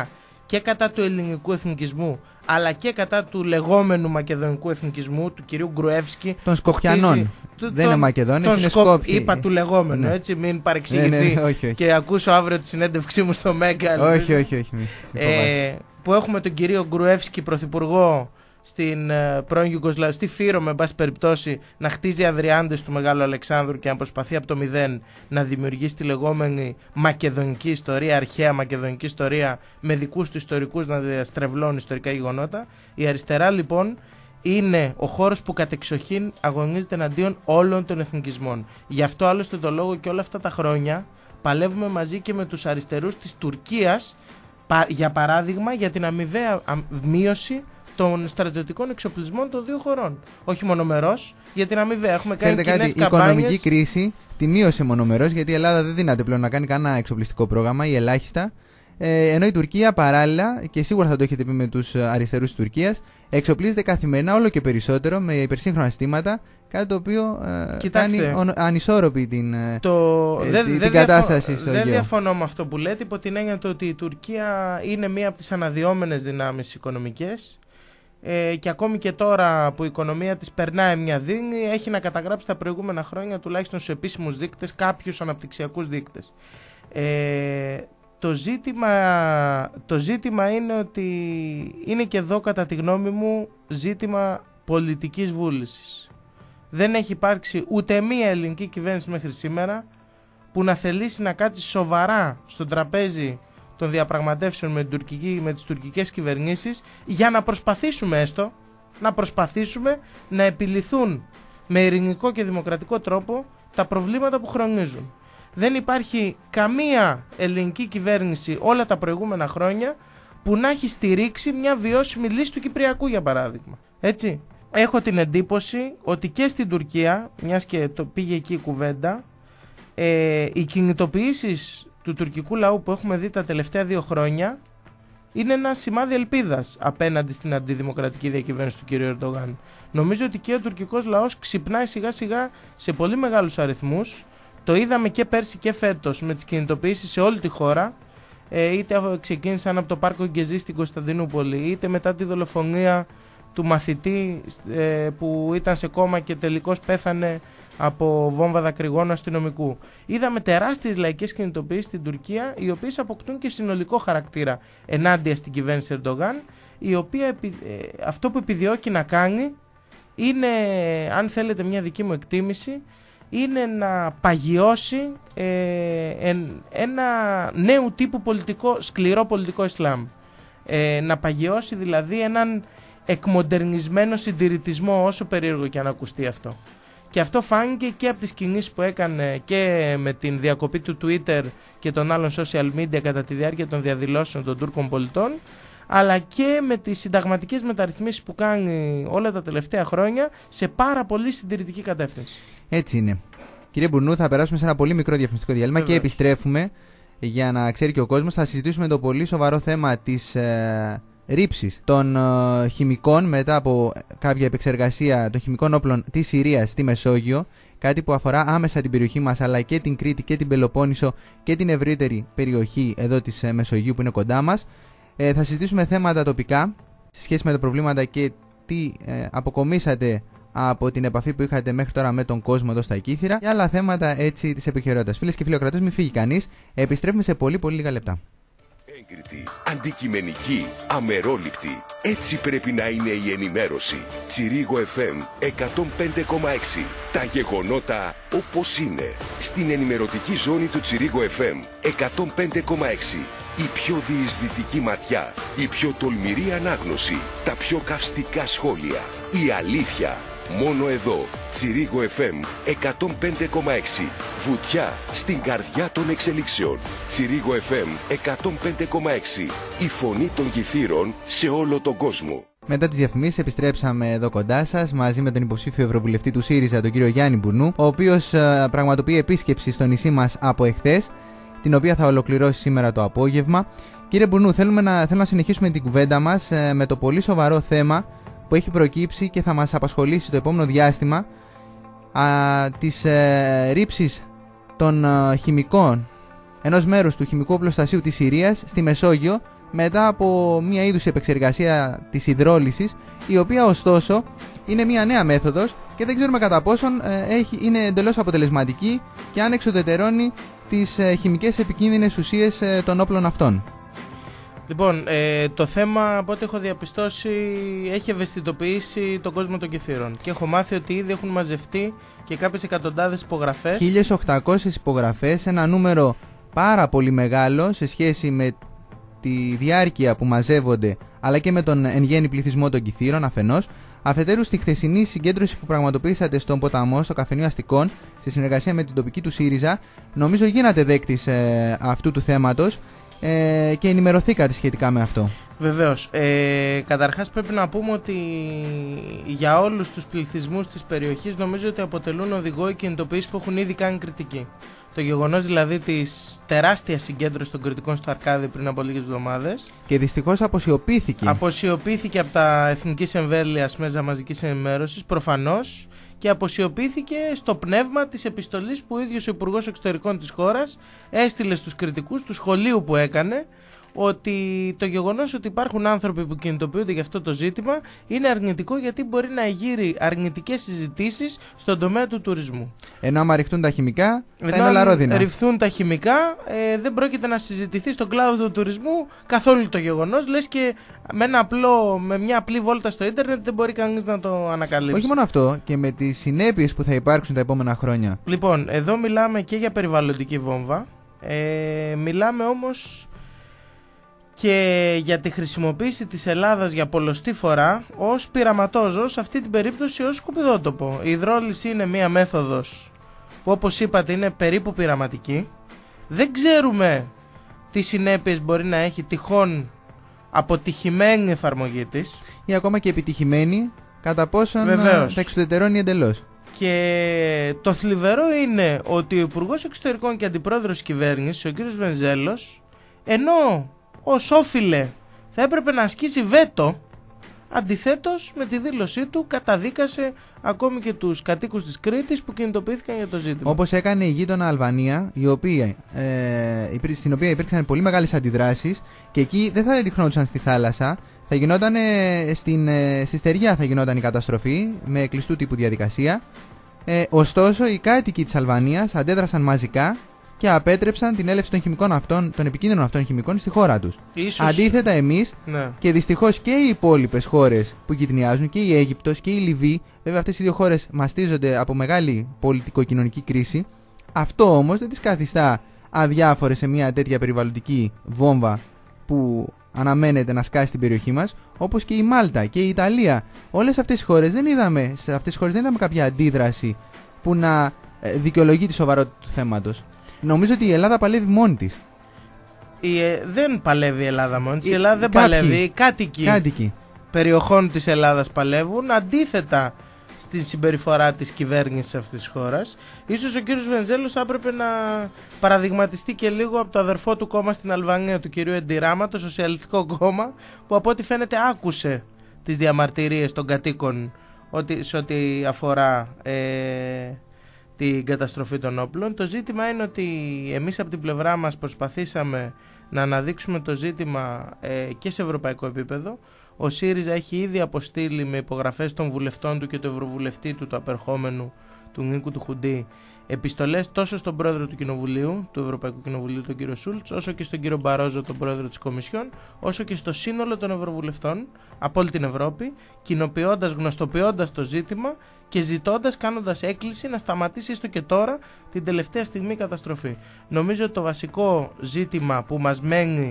[SPEAKER 3] και κατά του ελληνικού εθνικισμού, αλλά και κατά του λεγόμενου μακεδονικού εθνικισμού, του κυρίου Γκρουεύσκη.
[SPEAKER 2] Των Σκοπιανών. Δεν είναι Μακεδόνες, είναι Σκόπιοι.
[SPEAKER 3] Είπα του λεγόμενου, έτσι, μην παρεξηγηθεί
[SPEAKER 2] όχι.
[SPEAKER 3] και ακούσω αύριο τη συνέντευξή μου στο Μέγκα.
[SPEAKER 2] Όχι.
[SPEAKER 3] Που έχουμε τον κύριο Γκρουεύσκη πρωθυπουργό στην πρώην Ιουγκοσλαβία, στη Φύρο με πάση περιπτώσει, να χτίζει αδριάντες του Μεγάλου Αλεξάνδρου και να προσπαθεί από το μηδέν να δημιουργήσει τη λεγόμενη μακεδονική ιστορία, αρχαία μακεδονική ιστορία, με δικούς του ιστορικούς να διαστρεβλώνουν ιστορικά γεγονότα. Η αριστερά λοιπόν είναι ο χώρος που κατεξοχήν αγωνίζεται εναντίον όλων των εθνικισμών. Γι' αυτό άλλωστε το λόγο και όλα αυτά τα χρόνια παλεύουμε μαζί και με τους αριστερούς της Τουρκίας, για παράδειγμα, για την αμοιβαία μείωση των στρατιωτικών εξοπλισμών των δύο χωρών. Όχι μονομερός, για την αμοιβαία. Έχουμε κάνει κοινές καμπάνιες.
[SPEAKER 2] Η οικονομική κρίση τη μείωσε μονομερός, γιατί η Ελλάδα δεν δύναται πλέον να κάνει κανένα εξοπλιστικό πρόγραμμα ή ελάχιστα. Ενώ η Τουρκία παράλληλα, και σίγουρα θα το έχετε πει με τους αριστερούς της Τουρκίας, εξοπλίζεται καθημερινά όλο και περισσότερο με υπερσύγχρονα στήματα, κάτι το οποίο κάνει ανισόρροπη την κατάσταση στο Αιγαίο.
[SPEAKER 3] Δεν διαφωνώ με αυτό που λέτε, υπό την έννοια ότι η Τουρκία είναι μία από τις αναδυόμενες δυνάμεις οικονομικές. Και ακόμη και τώρα που η οικονομία της περνάει μια δίνη, έχει να καταγράψει τα προηγούμενα χρόνια τουλάχιστον στους επίσημους δείκτες κάποιους αναπτυξιακούς δείκτες. Το ζήτημα είναι ότι είναι και εδώ κατά τη γνώμη μου ζήτημα πολιτικής βούλησης. Δεν έχει υπάρξει ούτε μία ελληνική κυβέρνηση μέχρι σήμερα που να θελήσει να κάτσει σοβαρά στο τραπέζι των διαπραγματεύσεων με τις τουρκικές κυβερνήσεις για να προσπαθήσουμε να επιληθούν με ειρηνικό και δημοκρατικό τρόπο τα προβλήματα που χρονίζουν. Δεν υπάρχει καμία ελληνική κυβέρνηση όλα τα προηγούμενα χρόνια που να έχει στηρίξει μια βιώσιμη λύση του Κυπριακού, για παράδειγμα. Έτσι. Έχω την εντύπωση ότι και στην Τουρκία, μιας και πήγε εκεί η κουβέντα, οι κινητοποιήσεις του τουρκικού λαού που έχουμε δει τα τελευταία 2 χρόνια είναι ένα σημάδι ελπίδας απέναντι στην αντιδημοκρατική διακυβέρνηση του κ. Ερντογάν. Νομίζω ότι και ο τουρκικός λαός ξυπνάει σιγά σιγά σε πολύ μεγάλους αριθμούς. Το είδαμε και πέρσι και φέτος με τις κινητοποιήσεις σε όλη τη χώρα. Είτε ξεκίνησαν από το πάρκο Γκεζή στην Κωνσταντινούπολη, είτε μετά τη δολοφονία του μαθητή που ήταν σε κόμμα και τελικώς πέθανε από βόμβα δακρυγόνου αστυνομικού. Είδαμε τεράστιες λαϊκές κινητοποιήσεις στην Τουρκία, οι οποίες αποκτούν και συνολικό χαρακτήρα ενάντια στην κυβέρνηση Ερντογάν, η οποία αυτό που επιδιώκει να κάνει είναι, αν θέλετε μια δική μου εκτίμηση, είναι να παγιώσει ένα νέου τύπου σκληρό πολιτικό Ισλάμ. Να παγιώσει δηλαδή έναν εκμοντερνισμένο συντηρητισμό, όσο περίεργο και αν ακουστεί αυτό. Και αυτό φάνηκε και από τις κινήσεις που έκανε και με την διακοπή του Twitter και των άλλων social media κατά τη διάρκεια των διαδηλώσεων των Τούρκων πολιτών, αλλά και με τις συνταγματικές μεταρρυθμίσεις που κάνει όλα τα τελευταία χρόνια σε πάρα πολύ συντηρητική κατεύθυνση.
[SPEAKER 2] Έτσι είναι. Κύριε Μπουρνού, θα περάσουμε σε ένα πολύ μικρό διαφημιστικό διάλειμμα και επιστρέφουμε για να ξέρει και ο κόσμος. Θα συζητήσουμε το πολύ σοβαρό θέμα της ρήψης των χημικών μετά από κάποια επεξεργασία των χημικών όπλων της Συρίας στη Μεσόγειο. Κάτι που αφορά άμεσα την περιοχή μας, αλλά και την Κρήτη και την Πελοπόννησο και την ευρύτερη περιοχή εδώ της Μεσογείου που είναι κοντά μας. Θα συζητήσουμε θέματα τοπικά σε σχέση με τα προβλήματα και τι αποκομίσατε από την επαφή που είχατε μέχρι τώρα με τον κόσμο εδώ στα Κύθυρα και άλλα θέματα έτσι της επικαιρότητας. Φίλες και φιλοκρατές, μην φύγει κανείς. Επιστρέφουμε σε πολύ λίγα λεπτά.
[SPEAKER 4] Έγκριτη, αντικειμενική, αμερόληπτη. Έτσι πρέπει να είναι η ενημέρωση. Τσιρίγο FM 105,6. Τα γεγονότα όπως είναι. Στην ενημερωτική ζώνη του Τσιρίγο FM 105,6. Η πιο διεισδυτική ματιά, η πιο τολμηρή ανάγνωση, τα πιο καυστικά σχόλια, η αλήθεια. Μόνο εδώ, Τσιρίγο FM 105,6. Βουτιά στην καρδιά των εξελίξεων. Τσιρίγο FM 105,6. Η φωνή των Κιθήρων σε όλο τον κόσμο.
[SPEAKER 2] Μετά τις διαφημίσεις επιστρέψαμε εδώ κοντά σας μαζί με τον υποψήφιο ευρωβουλευτή του ΣΥΡΙΖΑ, τον κύριο Γιάννη Μπουρνού, ο οποίος πραγματοποιεί επίσκεψη στο νησί μας από εχθές, την οποία θα ολοκληρώσει σήμερα το απόγευμα. Κύριε Μπουρνού, θέλω να συνεχίσουμε την κουβέντα μας με το πολύ σοβαρό θέμα που έχει προκύψει και θα μας απασχολήσει το επόμενο διάστημα, της ρήψης των χημικών ενός μέρους του χημικού οπλοστασίου της Συρίας στη Μεσόγειο μετά από μια είδους επεξεργασία της υδρόλυσης, η οποία ωστόσο είναι μια νέα μέθοδος και δεν ξέρουμε κατά πόσον είναι εντελώς αποτελεσματική και αν εξουδετερώνει τις χημικές επικίνδυνες ουσίες των όπλων αυτών.
[SPEAKER 3] Λοιπόν, το θέμα, από ό,τι έχω διαπιστώσει, έχει ευαισθητοποιήσει τον κόσμο των κιθήρων και έχω μάθει ότι ήδη έχουν μαζευτεί και κάποιες εκατοντάδες υπογραφές.
[SPEAKER 2] 1.800 υπογραφές, ένα νούμερο πάρα πολύ μεγάλο σε σχέση με τη διάρκεια που μαζεύονται, αλλά και με τον εν γέννη πληθυσμό των κιθήρων αφενός. Αφετέρου, στη χθεσινή συγκέντρωση που πραγματοποιήσατε στον Ποταμό, στο Καφενείο Αστικών, σε συνεργασία με την τοπική του ΣΥΡΙΖΑ, νομίζω γίνατε δέκτης αυτού του θέματος και ενημερωθήκατε σχετικά με αυτό.
[SPEAKER 3] Βεβαίως. Καταρχάς πρέπει να πούμε ότι για όλους τους πληθυσμούς της περιοχής νομίζω ότι αποτελούν οδηγό οι κινητοποιήσεις που έχουν ήδη κάνει κριτική. Το γεγονός δηλαδή της τεράστιας συγκέντρωσης των κριτικών στο Αρκάδι πριν από λίγες εβδομάδες.
[SPEAKER 2] Και δυστυχώς αποσιωπήθηκε.
[SPEAKER 3] Αποσιωπήθηκε από τα εθνικής εμβέλειας μέσα μαζικής ενημέρωσης, προφανώς, και αποσιωπήθηκε στο πνεύμα της επιστολής που ο ίδιος ο Υπουργός Εξωτερικών της χώρας έστειλε στους κριτικούς του σχολείου που έκανε, ότι το γεγονός ότι υπάρχουν άνθρωποι που κινητοποιούνται για αυτό το ζήτημα είναι αρνητικό, γιατί μπορεί να εγείρει αρνητικές συζητήσεις στον τομέα του τουρισμού.
[SPEAKER 2] Ενώ άμα ρηχτούν τα χημικά, θα είναι λαρόδινα.
[SPEAKER 3] Αν ρηχθούν τα χημικά, δεν πρόκειται να συζητηθεί στον κλάδο του τουρισμού καθόλου το γεγονός. Λες και με μια απλή βόλτα στο ίντερνετ δεν μπορεί κανείς να το ανακαλύψει.
[SPEAKER 2] Όχι μόνο αυτό, και με τις συνέπειες που θα υπάρξουν τα επόμενα χρόνια.
[SPEAKER 3] Λοιπόν, εδώ μιλάμε και για περιβαλλοντική βόμβα. Μιλάμε όμως και για τη χρησιμοποίηση της Ελλάδας για πολλοστή φορά ως πειραματόζωο, σε αυτή την περίπτωση ως σκουπιδότοπο. Η υδρόλυση είναι μία μέθοδος που, όπως είπατε, είναι περίπου πειραματική. Δεν ξέρουμε τι συνέπειες μπορεί να έχει τυχόν αποτυχημένη εφαρμογή της,
[SPEAKER 2] ή ακόμα και επιτυχημένη, κατά πόσον θα εξουδετερώνει εντελώς.
[SPEAKER 3] Και το θλιβερό είναι ότι ο Υπουργός Εξωτερικών και Αντιπρόεδρος της Κυβέρνησης, ο κ. Βενιζέλος, ενώ ως όφιλε θα έπρεπε να ασκήσει βέτο, αντιθέτως με τη δήλωσή του καταδίκασε ακόμη και τους κατοίκους της Κρήτης που κινητοποιήθηκαν για το ζήτημα. Όπως
[SPEAKER 2] έκανε η γείτονα Αλβανία, στην οποία υπήρξαν πολύ μεγάλες αντιδράσεις, και εκεί δεν θα ριχνόντουσαν στη θάλασσα, θα γινόταν στη στεριά θα γινόταν η καταστροφή με κλειστού τύπου διαδικασία. Ωστόσο, οι κάτοικοι της Αλβανίας αντέδρασαν μαζικά και απέτρεψαν την έλευση των χημικών αυτών, των επικίνδυνων αυτών χημικών στη χώρα τους. Αντίθετα, εμείς, ναι, και δυστυχώς και οι υπόλοιπες χώρες που γειτονιάζουν, και η Αίγυπτος και η Λιβύη, βέβαια αυτές οι δύο χώρες μαστίζονται από μεγάλη πολιτικο-κοινωνική κρίση. Αυτό όμως δεν τις καθιστά αδιάφορες σε μια τέτοια περιβαλλοντική βόμβα που αναμένεται να σκάσει στην περιοχή μας, όπως και η Μάλτα και η Ιταλία. Όλες αυτές τις χώρες δεν είδαμε κάποια αντίδραση που να δικαιολογεί τη σοβαρότητα του θέματος. Νομίζω ότι η Ελλάδα παλεύει μόνη της.
[SPEAKER 3] Δεν παλεύει η Ελλάδα μόνη της. Η Ελλάδα δεν παλεύει. Οι κάτοικοι περιοχών της Ελλάδας παλεύουν, αντίθετα στη συμπεριφορά της κυβέρνησης αυτής της χώρας. Ίσως ο κύριος Βενιζέλος θα έπρεπε να παραδειγματιστεί και λίγο από το αδερφό του κόμμα στην Αλβανία, του κυρίου Εντιράμα, το Σοσιαλιστικό Κόμμα, που από ό,τι φαίνεται άκουσε τις διαμαρτυρίες των κατοίκων σε ό,τι αφορά την καταστροφή των όπλων. Το ζήτημα είναι ότι εμείς από την πλευρά μας προσπαθήσαμε να αναδείξουμε το ζήτημα και σε ευρωπαϊκό επίπεδο. Ο ΣΥΡΙΖΑ έχει ήδη αποστείλει με υπογραφές των βουλευτών του και του ευρωβουλευτή του, το απερχόμενου του Νίκου του Χουντή, επιστολές τόσο στον πρόεδρο του Κοινοβουλίου, του Ευρωπαϊκού Κοινοβουλίου, τον κύριο Σούλτς, όσο και στον κύριο Μπαρόζο, τον πρόεδρο της Κομισιόν, όσο και στο σύνολο των ευρωβουλευτών από όλη την Ευρώπη, κοινοποιώντας, γνωστοποιώντας το ζήτημα και ζητώντας, κάνοντας έκκληση να σταματήσει έστω και τώρα την τελευταία στιγμή καταστροφή. Νομίζω ότι το βασικό ζήτημα που μας μένει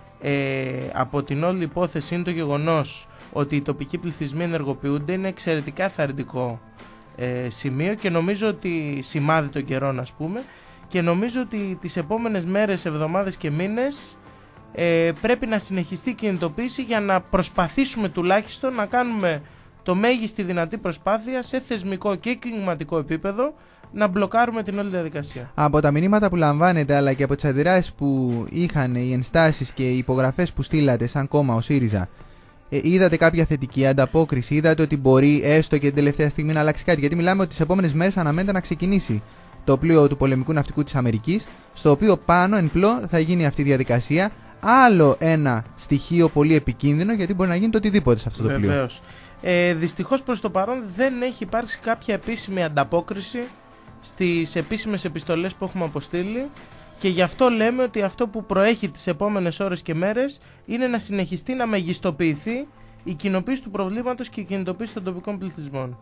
[SPEAKER 3] από την όλη υπόθεση είναι το γεγονός ότι οι τοπικοί πληθυσμοί ενεργοποιούνται. Είναι εξαιρετικά θαρρυντικό σημείο και νομίζω ότι σημάδι των καιρών, ας πούμε, και νομίζω ότι τις επόμενες μέρες, εβδομάδες και μήνες πρέπει να συνεχιστεί η κινητοποίηση για να προσπαθήσουμε τουλάχιστον να κάνουμε το μέγιστη δυνατή προσπάθεια σε θεσμικό και κλιματικό επίπεδο να μπλοκάρουμε την όλη διαδικασία.
[SPEAKER 2] Από τα μηνύματα που λαμβάνετε, αλλά και από τις αντιδράσεις που είχαν οι ενστάσεις και οι υπογραφές που στείλατε σαν κόμμα ο ΣΥΡΙΖΑ, είδατε κάποια θετική ανταπόκριση? Είδατε ότι μπορεί έστω και την τελευταία στιγμή να αλλάξει κάτι? Γιατί μιλάμε ότι τις επόμενες μέρες αναμένεται να ξεκινήσει το πλοίο του πολεμικού ναυτικού της Αμερικής, στο οποίο πάνω εν πλώ θα γίνει αυτή η διαδικασία. άλλο ένα στοιχείο πολύ επικίνδυνο, γιατί μπορεί να γίνει το οτιδήποτε σε αυτό το πλοίο.
[SPEAKER 3] Βεβαίως. Δυστυχώς προς το παρόν δεν έχει υπάρξει κάποια επίσημη ανταπόκριση στις επίσημες επιστολές που έχουμε αποστείλει, και γι' αυτό λέμε ότι αυτό που προέχει τις επόμενες ώρες και μέρες είναι να συνεχιστεί να μεγιστοποιηθεί η κοινοποίηση του προβλήματος και η κινητοποίηση των τοπικών πληθυσμών.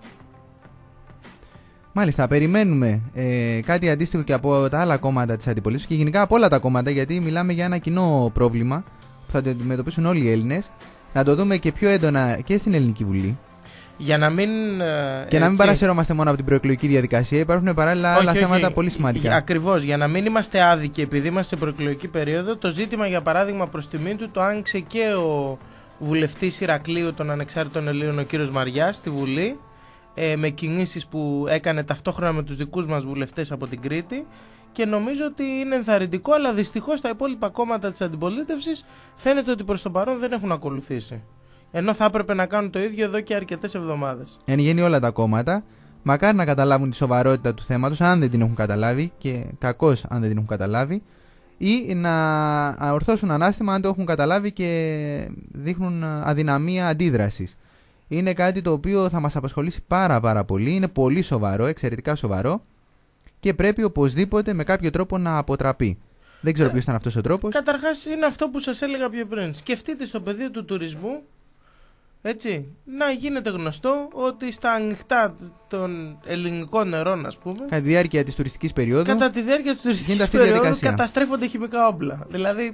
[SPEAKER 2] Μάλιστα, περιμένουμε κάτι αντίστοιχο και από τα άλλα κόμματα της αντιπολίτευσης και γενικά από όλα τα κόμματα, γιατί μιλάμε για ένα κοινό πρόβλημα που θα το αντιμετωπίσουν όλοι οι Έλληνες. Να το δούμε και πιο έντονα και στην Ελληνική Βουλή.
[SPEAKER 3] Για να μην.
[SPEAKER 2] Και να μην παρασυρώμαστε μόνο από την προεκλογική διαδικασία, υπάρχουν παράλληλα άλλα θέματα πολύ σημαντικά.
[SPEAKER 3] Ακριβώς, για να μην είμαστε άδικοι επειδή είμαστε σε προεκλογική περίοδο, το ζήτημα για παράδειγμα προς τιμή του το άνοιξε και ο βουλευτής Ηρακλείου των Ανεξάρτητων Ελλήνων, ο κύριος Μαριάς, στη Βουλή, με κινήσεις που έκανε ταυτόχρονα με τους δικούς μας βουλευτές από την Κρήτη. Και νομίζω ότι είναι ενθαρρυντικό, αλλά δυστυχώς τα υπόλοιπα κόμματα της αντιπολίτευσης φαίνεται ότι προς το παρόν δεν έχουν ακολουθήσει. Ενώ θα έπρεπε να κάνουν το ίδιο εδώ και αρκετές εβδομάδες.
[SPEAKER 2] Εν γένει όλα τα κόμματα, μακάρι να καταλάβουν τη σοβαρότητα του θέματος, αν δεν την έχουν καταλάβει, και κακώς αν δεν την έχουν καταλάβει, ή να ορθώσουν ανάστημα αν το έχουν καταλάβει και δείχνουν αδυναμία αντίδρασης. Είναι κάτι το οποίο θα μας απασχολήσει πάρα πολύ, είναι πολύ σοβαρό, εξαιρετικά σοβαρό, και πρέπει οπωσδήποτε με κάποιο τρόπο να αποτραπεί. Δεν ξέρω ποιος ήταν αυτός ο τρόπος.
[SPEAKER 3] Καταρχάς είναι αυτό που σας έλεγα πιο πριν. Σκεφτείτε στο πεδίο του τουρισμού, έτσι, να γίνεται γνωστό ότι στα ανοιχτά των ελληνικών νερών, ας πούμε,
[SPEAKER 2] κατά τη διάρκεια της τουριστικής περίοδου,
[SPEAKER 3] καταστρέφονται χημικά όπλα. Δηλαδή,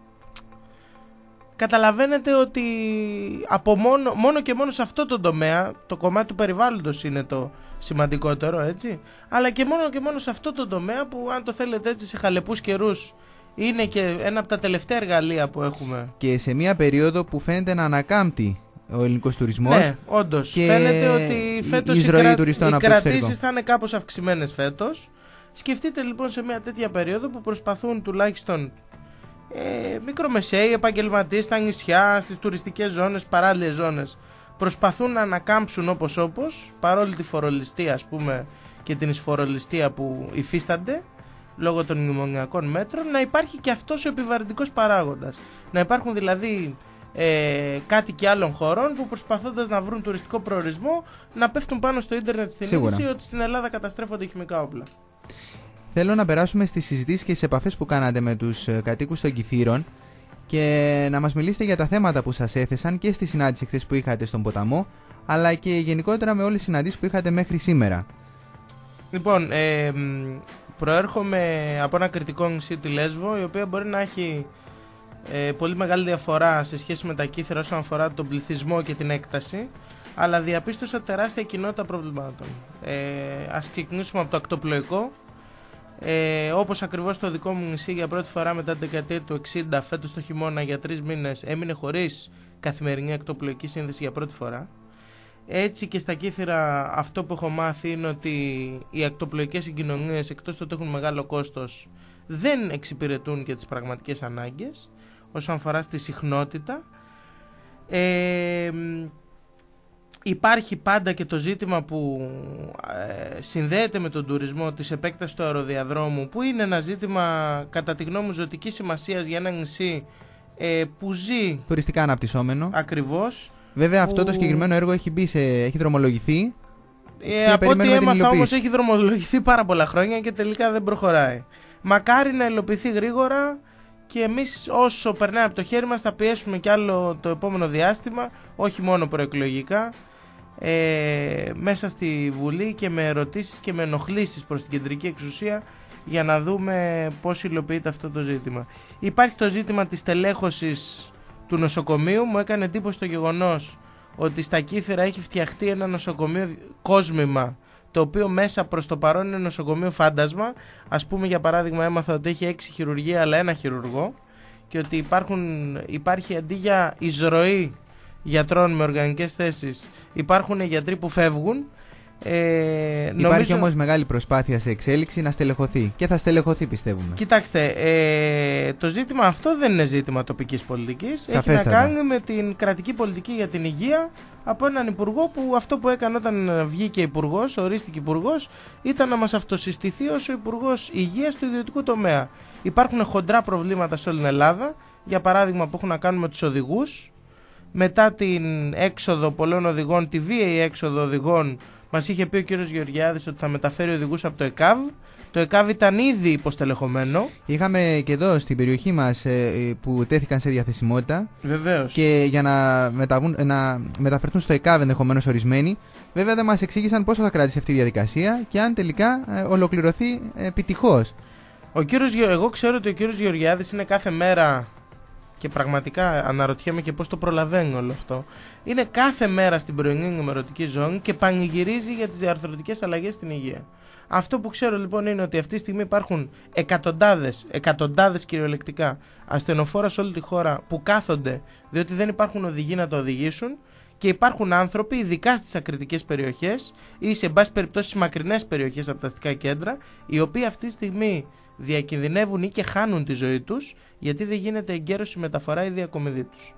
[SPEAKER 3] καταλαβαίνετε ότι από μόνο και μόνο σε αυτό το τομέα, το κομμάτι του περιβάλλοντος είναι το σημαντικότερο, έτσι, αλλά και μόνο σε αυτό το τομέα που, αν το θέλετε έτσι, σε χαλεπούς καιρούς είναι και ένα από τα τελευταία εργαλεία που έχουμε. Και
[SPEAKER 2] σε μια περίοδο που φαίνεται να ανακάμπτει ο ελληνικός τουρισμός.
[SPEAKER 3] Ναι, όντως. Φαίνεται ότι φέτος οι κρατήσεις θα είναι κάπως αυξημένες φέτος. Σκεφτείτε λοιπόν σε μια τέτοια περίοδο που προσπαθούν τουλάχιστον μικρομεσαίοι, επαγγελματίες στα νησιά, στις τουριστικές ζώνες, παράλληλες ζώνες, προσπαθούν να ανακάμψουν όπως, παρόλη τη φορολιστία, ας πούμε, και την εισφορολιστία που υφίστανται λόγω των μνημονιακών μέτρων, να υπάρχει και αυτός ο επιβαρυντικός παράγοντας. Να υπάρχουν δηλαδή κάτοικοι άλλων χωρών που, προσπαθώντας να βρουν τουριστικό προορισμό, να πέφτουν πάνω στο ίντερνετ στην είδηση ότι στην Ελλάδα καταστρέφονται χημικά όπλα.
[SPEAKER 2] Θέλω να περάσουμε στις συζητήσεις και στις επαφές που κάνατε με τους κατοίκους των Κιθήρων και να μας μιλήσετε για τα θέματα που σας έθεσαν και στη συνάντηση χθες που είχατε στον ποταμό, αλλά και γενικότερα με όλες τις συναντήσεις που είχατε μέχρι σήμερα.
[SPEAKER 3] Λοιπόν, προέρχομαι από ένα κρητικό νησί, τη Λέσβο, η οποία μπορεί να έχει πολύ μεγάλη διαφορά σε σχέση με τα Κύθυρα όσον αφορά τον πληθυσμό και την έκταση, αλλά διαπίστωσα τεράστια κοινότητα προβλημάτων. Ας ξεκινήσουμε από το ακτοπλοϊκό. Όπως ακριβώς το δικό μου νησί, για πρώτη φορά μετά τη δεκαετία του 60, φέτος το χειμώνα για 3 μήνες έμεινε χωρίς καθημερινή ακτοπλοϊκή σύνδεση για πρώτη φορά. Έτσι και στα Κύθυρα αυτό που έχω μάθει είναι ότι οι ακτοπλοϊκές συγκοινωνίες, εκτός ότι έχουν μεγάλο κόστος, δεν εξυπηρετούν και τις πραγματικές ανάγκες όσον αφορά στη συχνότητα. Υπάρχει πάντα και το ζήτημα που συνδέεται με τον τουρισμό της επέκτασης του αεροδιαδρόμου, που είναι ένα ζήτημα κατά τη γνώμη μου ζωτικής σημασίας για ένα νησί που ζει
[SPEAKER 2] τουριστικά αναπτυσσόμενο.
[SPEAKER 3] Ακριβώς.
[SPEAKER 2] Βέβαια αυτό το συγκεκριμένο έργο έχει δρομολογηθεί.
[SPEAKER 3] Από ό,τι έμαθα όμως έχει δρομολογηθεί πάρα πολλά χρόνια και τελικά δεν προχωράει. Μακάρι να υλοποιηθεί γρήγορα και εμείς όσο περνάει από το χέρι μας θα πιέσουμε κι άλλο το επόμενο διάστημα, όχι μόνο προεκλογικά, μέσα στη Βουλή και με ερωτήσεις και με ενοχλήσεις προς την κεντρική εξουσία για να δούμε πώς υλοποιείται αυτό το ζήτημα. Υπάρχει το ζήτημα της τελέχωσης του νοσοκομείου. Μου έκανε εντύπωση το γεγονός ότι στα Κύθυρα έχει φτιαχτεί ένα νοσοκομείο κόσμημα, το οποίο μέσα προς το παρόν είναι νοσοκομείο φάντασμα. Ας πούμε, για παράδειγμα, έμαθα ότι έχει 6 χειρουργεία αλλά 1 χειρουργό και ότι υπάρχει αντί για εισρωή γιατρών με οργανικές θέσεις, υπάρχουν γιατροί που φεύγουν.
[SPEAKER 2] Υπάρχει όμως μεγάλη προσπάθεια σε εξέλιξη να στελεχωθεί και θα στελεχωθεί, πιστεύουμε.
[SPEAKER 3] Κοιτάξτε, το ζήτημα αυτό δεν είναι ζήτημα τοπικής πολιτικής. Έχει να κάνει με την κρατική πολιτική για την υγεία από έναν υπουργό που αυτό που έκανε όταν βγήκε υπουργός, ορίστηκε υπουργός, ήταν να μας αυτοσυστηθεί ως ο υπουργός υγείας του ιδιωτικού τομέα. Υπάρχουν χοντρά προβλήματα σε όλη την Ελλάδα για παράδειγμα που έχουν να κάνουν με τους οδηγούς. Μετά την έξοδο πολλών οδηγών, τη βίαιη έξοδο οδηγών, μας είχε πει ο κύριος Γεωργιάδης ότι θα μεταφέρει οδηγούς από το ΕΚΑΒ. Το ΕΚΑΒ ήταν ήδη υποστελεχωμένο.
[SPEAKER 2] Είχαμε και εδώ στην περιοχή μας που τέθηκαν σε διαθεσιμότητα.
[SPEAKER 3] Βεβαίως.
[SPEAKER 2] Και για να μεταφερθούν στο ΕΚΑΒ ενδεχομένως ορισμένοι. Βέβαια δεν μας εξήγησαν πόσο θα κράτησε αυτή η διαδικασία και αν τελικά ολοκληρωθεί επιτυχώς.
[SPEAKER 3] Εγώ ξέρω ότι ο κύριος Γεωργιάδης είναι κάθε μέρα, και πραγματικά αναρωτιέμαι και πώς το προλαβαίνει όλο αυτό, είναι κάθε μέρα στην πρωινή ενημερωτική ζώνη και πανηγυρίζει για τις διαρθρωτικές αλλαγές στην υγεία. Αυτό που ξέρω λοιπόν είναι ότι αυτή τη στιγμή υπάρχουν εκατοντάδες κυριολεκτικά ασθενοφόρα σε όλη τη χώρα που κάθονται διότι δεν υπάρχουν οδηγοί να το οδηγήσουν, και υπάρχουν άνθρωποι, ειδικά στις ακριτικές περιοχές ή σε μπάση περιπτώσει στις μακρινές περιοχές από τα αστικά κέντρα, οι οποίοι αυτή τη στιγμή διακινδυνεύουν ή και χάνουν τη ζωή τους γιατί δεν γίνεται εγκαίρως η μεταφορά ή διακομιδή τους.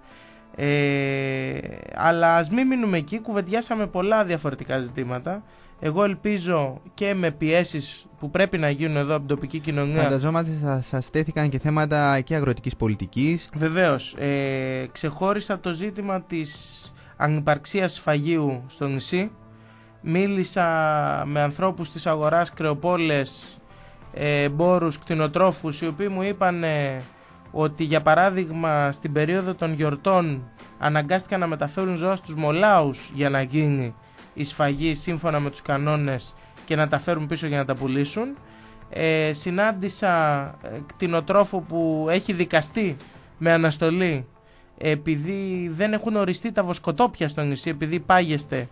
[SPEAKER 3] Αλλά ας μην μείνουμε εκεί, κουβεντιάσαμε πολλά διαφορετικά ζητήματα. Εγώ ελπίζω και με πιέσεις που πρέπει να γίνουν εδώ από την τοπική κοινωνία.
[SPEAKER 2] Φανταζόμαστε σας τέθηκαν και θέματα και αγροτικής πολιτικής.
[SPEAKER 3] Βεβαίως. Ξεχώρισα το ζήτημα της ανυπαρξίας σφαγείου στο νησί. Μίλησα με ανθρώπους της αγοράς, κρεοπόλες, εμπόρους, κτηνοτρόφους, οι οποίοι μου είπαν ότι για παράδειγμα στην περίοδο των γιορτών αναγκάστηκαν να μεταφέρουν ζώα στους μολάους για να γίνει η σφαγή σύμφωνα με τους κανόνες και να τα φέρουν πίσω για να τα πουλήσουν. Συνάντησα κτηνοτρόφο που έχει δικαστεί με αναστολή επειδή δεν έχουν οριστεί τα βοσκοτόπια στο νησί, επειδή πάγεστε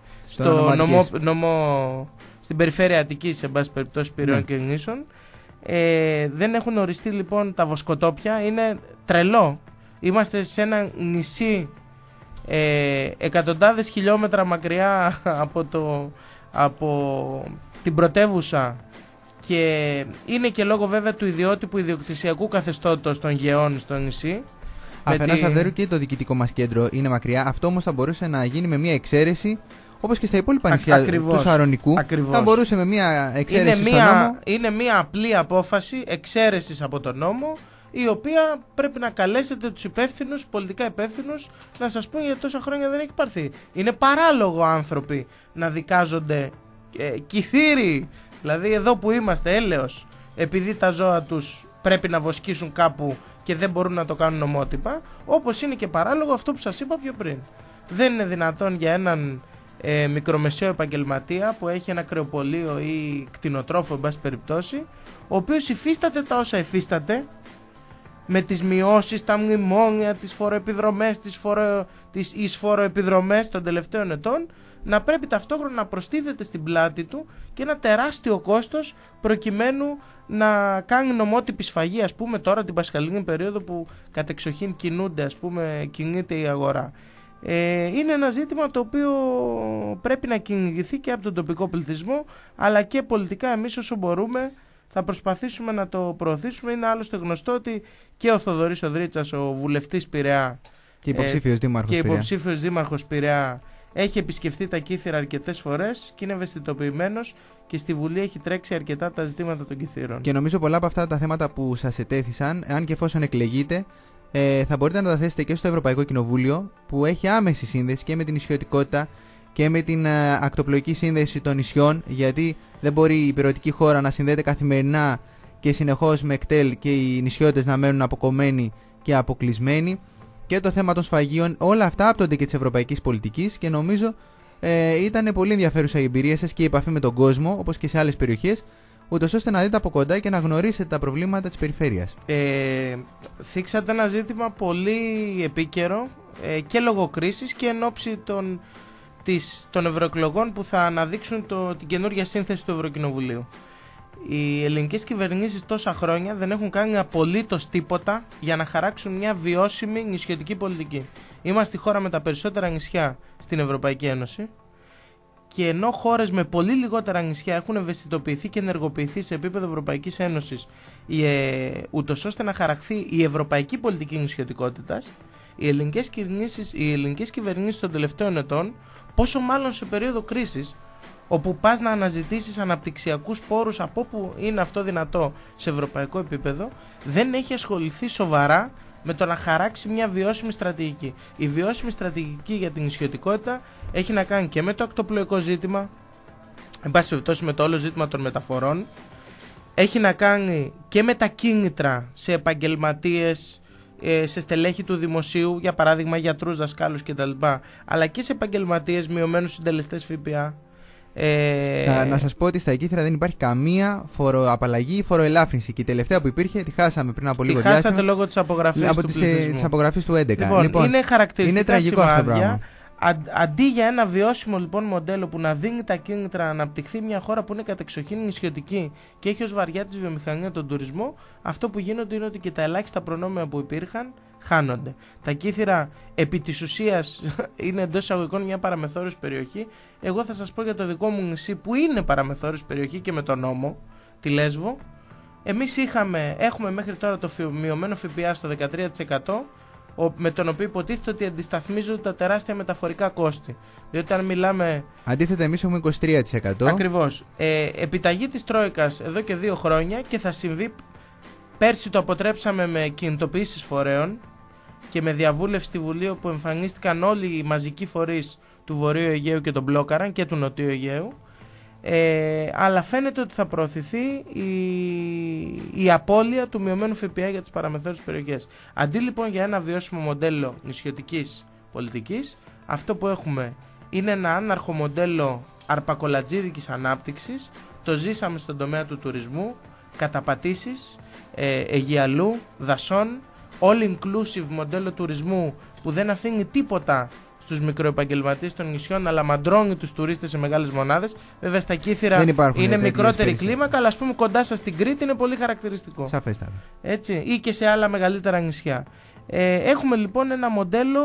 [SPEAKER 3] στην περιφέρεια Αττικής, σε μπάση περιπτώσει Πειραιών και νήσων. Δεν έχουν οριστεί λοιπόν τα βοσκοτόπια. Είναι τρελό. Είμαστε σε ένα νησί εκατοντάδες χιλιόμετρα μακριά από την πρωτεύουσα, και είναι και λόγω βέβαια του ιδιότυπου ιδιοκτησιακού καθεστώτος των γεών στο νησί.
[SPEAKER 2] Αφενός αφετέρου και το διοικητικό μας κέντρο είναι μακριά. Αυτό όμως θα μπορούσε να γίνει με μια εξαίρεση, όπως και στα υπόλοιπα νησιά του Σαρονικού.
[SPEAKER 3] Ακριβώς.
[SPEAKER 2] Θα μπορούσε με μια εξαίρεση στον νόμο.
[SPEAKER 3] Είναι μια απλή απόφαση εξαίρεσης από τον νόμο, η οποία πρέπει να καλέσετε τους υπεύθυνους, πολιτικά υπεύθυνους, να σας πούν γιατί τόσα χρόνια δεν έχει πάρθει. Είναι παράλογο άνθρωποι να δικάζονται κυθύριοι, δηλαδή εδώ που είμαστε, έλεος, επειδή τα ζώα τους πρέπει να βοσκήσουν κάπου και δεν μπορούν να το κάνουν νομότυπα, όπως είναι και παράλογο αυτό που σας είπα πιο πριν. Δεν είναι δυνατόν για έναν μικρομεσαίο επαγγελματία που έχει ένα κρεοπολείο ή κτηνοτρόφο εν πάση περιπτώσει, ο οποίος υφίσταται τα όσα υφίσταται, με τις μειώσεις, τα μνημόνια, τις φοροεπιδρομές, τις εισφοροεπιδρομές των τελευταίων ετών, να πρέπει ταυτόχρονα να προστίθεται στην πλάτη του και ένα τεράστιο κόστος προκειμένου να κάνει νομότυπη σφαγή, ας πούμε τώρα την πασχαλινή περίοδο που κατεξοχήν κινείται η αγορά. Είναι ένα ζήτημα το οποίο πρέπει να κυνηγηθεί και από τον τοπικό πληθυσμό, αλλά και πολιτικά εμείς όσο μπορούμε θα προσπαθήσουμε να το προωθήσουμε. Είναι άλλωστε γνωστό ότι και ο Θοδωρής ο Δρίτσας, ο βουλευτής Πειραιά
[SPEAKER 2] και υποψήφιος δήμαρχος
[SPEAKER 3] Πειραιά, έχει επισκεφθεί τα Κύθυρα αρκετές φορές και είναι ευαισθητοποιημένος και στη Βουλή έχει τρέξει αρκετά τα ζητήματα των Κύθυρων.
[SPEAKER 2] Και νομίζω πολλά από αυτά τα θέματα που σας ετέθησαν, αν και εφόσον εκλεγείτε, θα μπορείτε να τα θέσετε και στο Ευρωπαϊκό Κοινοβούλιο, που έχει άμεση σύνδεση και με την νησιωτικότητα και με την ακτοπλοϊκή σύνδεση των νησιών, γιατί δεν μπορεί η υπηρετική χώρα να συνδέεται καθημερινά και συνεχώς με κτέλ και οι νησιώτες να μένουν αποκομμένοι και αποκλεισμένοι. Και το θέμα των σφαγείων, όλα αυτά άπτονται και της ευρωπαϊκής πολιτικής και νομίζω ήταν πολύ ενδιαφέρουσα η εμπειρία σας και η επαφή με τον κόσμο, όπως και σε άλλες περιοχές, ούτως ώστε να δείτε από κοντά και να γνωρίσετε τα προβλήματα της περιφέρειας.
[SPEAKER 3] Θίξατε ένα ζήτημα πολύ επίκαιρο και λόγω κρίσης και εν ώψη των ευρωεκλογών που θα αναδείξουν την καινούργια σύνθεση του Ευρωκοινοβουλίου. Οι ελληνικές κυβερνήσεις τόσα χρόνια δεν έχουν κάνει απολύτως τίποτα για να χαράξουν μια βιώσιμη νησιωτική πολιτική. Είμαστε η χώρα με τα περισσότερα νησιά στην Ευρωπαϊκή Ένωση, και ενώ χώρες με πολύ λιγότερα νησιά έχουν ευαισθητοποιηθεί και ενεργοποιηθεί σε επίπεδο Ευρωπαϊκής Ένωσης ούτως ώστε να χαραχθεί η ευρωπαϊκή πολιτική νησιωτικότητας, οι ελληνικές κυβερνήσεις των τελευταίων ετών, πόσο μάλλον σε περίοδο κρίσης, όπου πας να αναζητήσεις αναπτυξιακούς πόρους από όπου είναι αυτό δυνατό σε ευρωπαϊκό επίπεδο, δεν έχει ασχοληθεί σοβαρά με το να χαράξει μια βιώσιμη στρατηγική. Η βιώσιμη στρατηγική για την νησιωτικότητα έχει να κάνει και με το ακτοπλοϊκό ζήτημα, εν πάση περιπτώσει με το όλο ζήτημα των μεταφορών, έχει να κάνει και με τα κίνητρα σε επαγγελματίες, σε στελέχη του δημοσίου, για παράδειγμα γιατρούς, δασκάλους κτλ. Αλλά και σε επαγγελματίες, μειωμένους συντελεστές ΦΠΑ.
[SPEAKER 2] Να σας πω ότι στα Εκίθρα δεν υπάρχει καμία φοροαπαλλαγή ή φοροελάφρυνση. Και η τελευταία που υπήρχε τη χάσαμε πριν από λίγο διάστημα.
[SPEAKER 3] Τη χάσατε λόγω της απογραφής του πληθυσμού.
[SPEAKER 2] Της απογραφής του 11.
[SPEAKER 3] Λοιπόν, είναι χαρακτηριστικά
[SPEAKER 2] είναι τραγικό αυτό το πράγμα.
[SPEAKER 3] Αντί για ένα βιώσιμο λοιπόν μοντέλο που να δίνει τα κίνητρα να αναπτυχθεί μια χώρα που είναι κατεξοχήν νησιωτική και έχει ως βαριά της βιομηχανία τον τουρισμό, αυτό που γίνεται είναι ότι και τα ελάχιστα προνόμια που υπήρχαν χάνονται. Τα Κύθυρα επί της ουσίας είναι εντός εισαγωγικών μια παραμεθόριος περιοχή. Εγώ θα σας πω για το δικό μου νησί που είναι παραμεθόριος περιοχή και με τον νόμο, τη Λέσβο. Εμείς έχουμε μέχρι τώρα το μειωμένο ΦΠΑ στο 13%, με τον οποίο υποτίθεται ότι αντισταθμίζονται τα τεράστια μεταφορικά κόστη. Διότι αν μιλάμε...
[SPEAKER 2] Αντίθετα εμείς έχουμε 23%.
[SPEAKER 3] Ακριβώς. Επιταγή της Τρόικας εδώ και 2 χρόνια και θα συμβεί... Πέρσι το αποτρέψαμε με κινητοποιήσεις φορέων και με διαβούλευση στη Βουλή, όπου εμφανίστηκαν όλοι οι μαζικοί φορείς του Βορείου Αιγαίου και τον μπλόκαραν και του Νοτιού Αιγαίου. Αλλά φαίνεται ότι θα προωθηθεί η απώλεια του μειωμένου ΦΠΑ για τις παραμεθόριες περιοχές. Αντί λοιπόν για ένα βιώσιμο μοντέλο νησιωτικής πολιτικής, αυτό που έχουμε είναι ένα άναρχο μοντέλο αρπακολατζίδικης ανάπτυξης. Το ζήσαμε στον τομέα του τουρισμού, καταπατήσεις, αιγιαλού, δασών, all inclusive μοντέλο τουρισμού που δεν αφήνει τίποτα στους μικροεπαγγελματίες των νησιών, αλλά μαντρώνει τους τουρίστες σε μεγάλες μονάδες. Βέβαια στα Κύθυρα είναι μικρότερη κλίμακα, αλλά ας πούμε κοντά σας στην Κρήτη είναι πολύ χαρακτηριστικό.
[SPEAKER 2] Σαφέστατα.
[SPEAKER 3] Έτσι, ή και σε άλλα μεγαλύτερα νησιά. Έχουμε λοιπόν ένα μοντέλο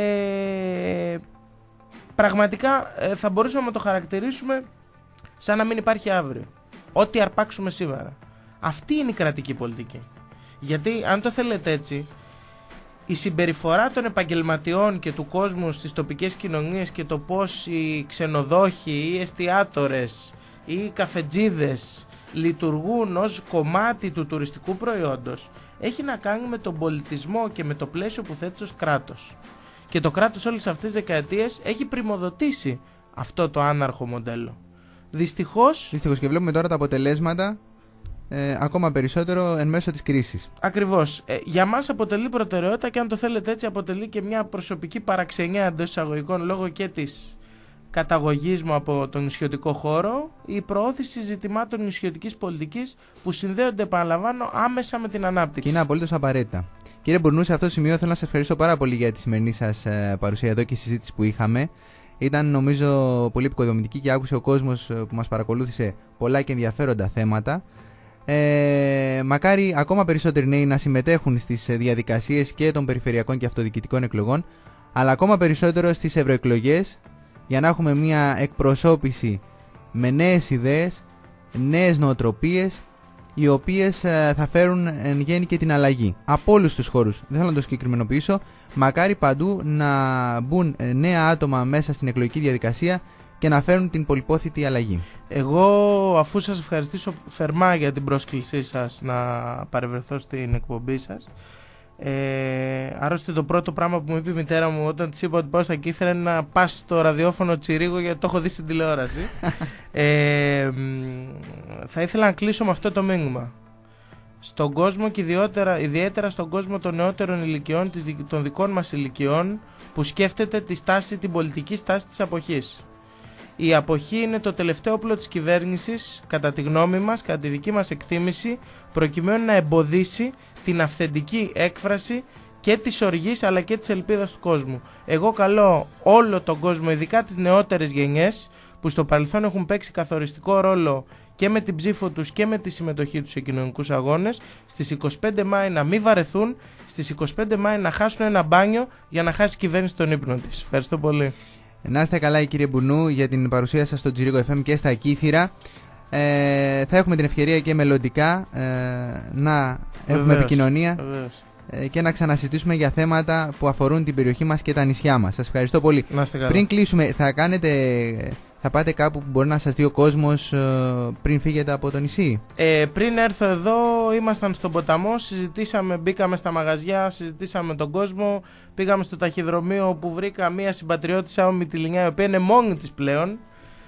[SPEAKER 3] πραγματικά θα μπορούσαμε να το χαρακτηρίσουμε σαν να μην υπάρχει αύριο. Ό,τι αρπάξουμε σήμερα. Αυτή είναι η κρατική πολιτική. Γιατί αν το θέλετε έτσι, η συμπεριφορά των επαγγελματιών και του κόσμου στις τοπικές κοινωνίες και το πώς οι ξενοδόχοι, οι εστιατόρες ή οι καφετζίδες λειτουργούν ως κομμάτι του τουριστικού προϊόντος έχει να κάνει με τον πολιτισμό και με το πλαίσιο που θέτει ως κράτος. Και το κράτος όλες αυτές τις δεκαετίες έχει πριμοδοτήσει αυτό το άναρχο μοντέλο. Δυστυχώς
[SPEAKER 2] και βλέπουμε τώρα τα αποτελέσματα ακόμα περισσότερο εν μέσω της κρίσης.
[SPEAKER 3] Ακριβώς. Για μας αποτελεί προτεραιότητα και αν το θέλετε έτσι αποτελεί και μια προσωπική παραξενιά εντός εισαγωγικών λόγω και της καταγωγής μου από τον νησιωτικό χώρο, η προώθηση ζητημάτων νησιωτικής πολιτικής που συνδέονται, επαναλαμβάνω, άμεσα με την ανάπτυξη.
[SPEAKER 2] Και είναι απολύτως απαραίτητα. Κύριε Μπουρνού, σε αυτό το σημείο θέλω να σας ευχαριστώ πάρα πολύ για τη σημερινή σας παρουσία εδώ και συζήτηση που είχαμε. Ήταν νομίζω πολύ επικοδομητική και άκουσε ο κόσμος που μας παρακολούθησε πολλά και ενδιαφέροντα θέματα. Μακάρι ακόμα περισσότεροι νέοι να συμμετέχουν στις διαδικασίες και των περιφερειακών και αυτοδιοικητικών εκλογών, αλλά ακόμα περισσότερο στις ευρωεκλογές, για να έχουμε μια εκπροσώπηση με νέες ιδέες, νέες νοοτροπίες, οι οποίες θα φέρουν εν γέννη και την αλλαγή από όλους τους χώρους. Δεν θέλω να το συγκεκριμενοποιήσω. Μακάρι παντού να μπουν νέα άτομα μέσα στην εκλογική διαδικασία και να φέρουν την πολυπόθητη αλλαγή.
[SPEAKER 3] Εγώ, αφού σας ευχαριστήσω θερμά για την πρόσκλησή σας να παρευρεθώ στην εκπομπή σας, άρρωστη το πρώτο πράγμα που μου είπε η μητέρα μου όταν της είπα ότι πάω στα Κύθυρα είναι να πας στο ραδιόφωνο Τσιρίγο, γιατί το έχω δει στην τηλεόραση. Θα ήθελα να κλείσω με αυτό το μήνυμα. Στον κόσμο και ιδιαίτερα στον κόσμο των νεότερων ηλικιών, των δικών μας ηλικιών, που σκέφτεται την πολιτική στάση της αποχής. Η αποχή είναι το τελευταίο όπλο της κυβέρνησης, κατά τη γνώμη μας, κατά τη δική μας εκτίμηση, προκειμένου να εμποδίσει την αυθεντική έκφραση και της οργής αλλά και της ελπίδας του κόσμου. Εγώ καλώ όλο τον κόσμο, ειδικά τις νεότερες γενιές, που στο παρελθόν έχουν παίξει καθοριστικό ρόλο και με την ψήφο τους και με τη συμμετοχή τους σε κοινωνικούς αγώνες, στις 25 Μάη να μην βαρεθούν, στις 25 Μάη να χάσουν ένα μπάνιο για να χάσει η κυβέρνηση τον ύπνο της. Ευχαριστώ πολύ.
[SPEAKER 2] Να είστε καλά κύριε Μπουνού για την παρουσία σας στο Τσιρίγο FM και στα Κύθυρα. Θα έχουμε την ευκαιρία και μελλοντικά να έχουμε επικοινωνία και να ξανασυζητήσουμε για θέματα που αφορούν την περιοχή μας και τα νησιά μας. Σας ευχαριστώ πολύ.
[SPEAKER 3] Να είστε καλά.
[SPEAKER 2] Πριν κλείσουμε, Θα πάτε κάπου που μπορεί να σας δει ο κόσμος πριν φύγετε από το νησί?
[SPEAKER 3] Πριν έρθω εδώ ήμασταν στον ποταμό, συζητήσαμε, μπήκαμε στα μαγαζιά, συζητήσαμε με τον κόσμο, πήγαμε στο ταχυδρομείο όπου βρήκα μία συμπατριώτησα μου Μυτιληνιά, η οποία είναι μόνη της πλέον,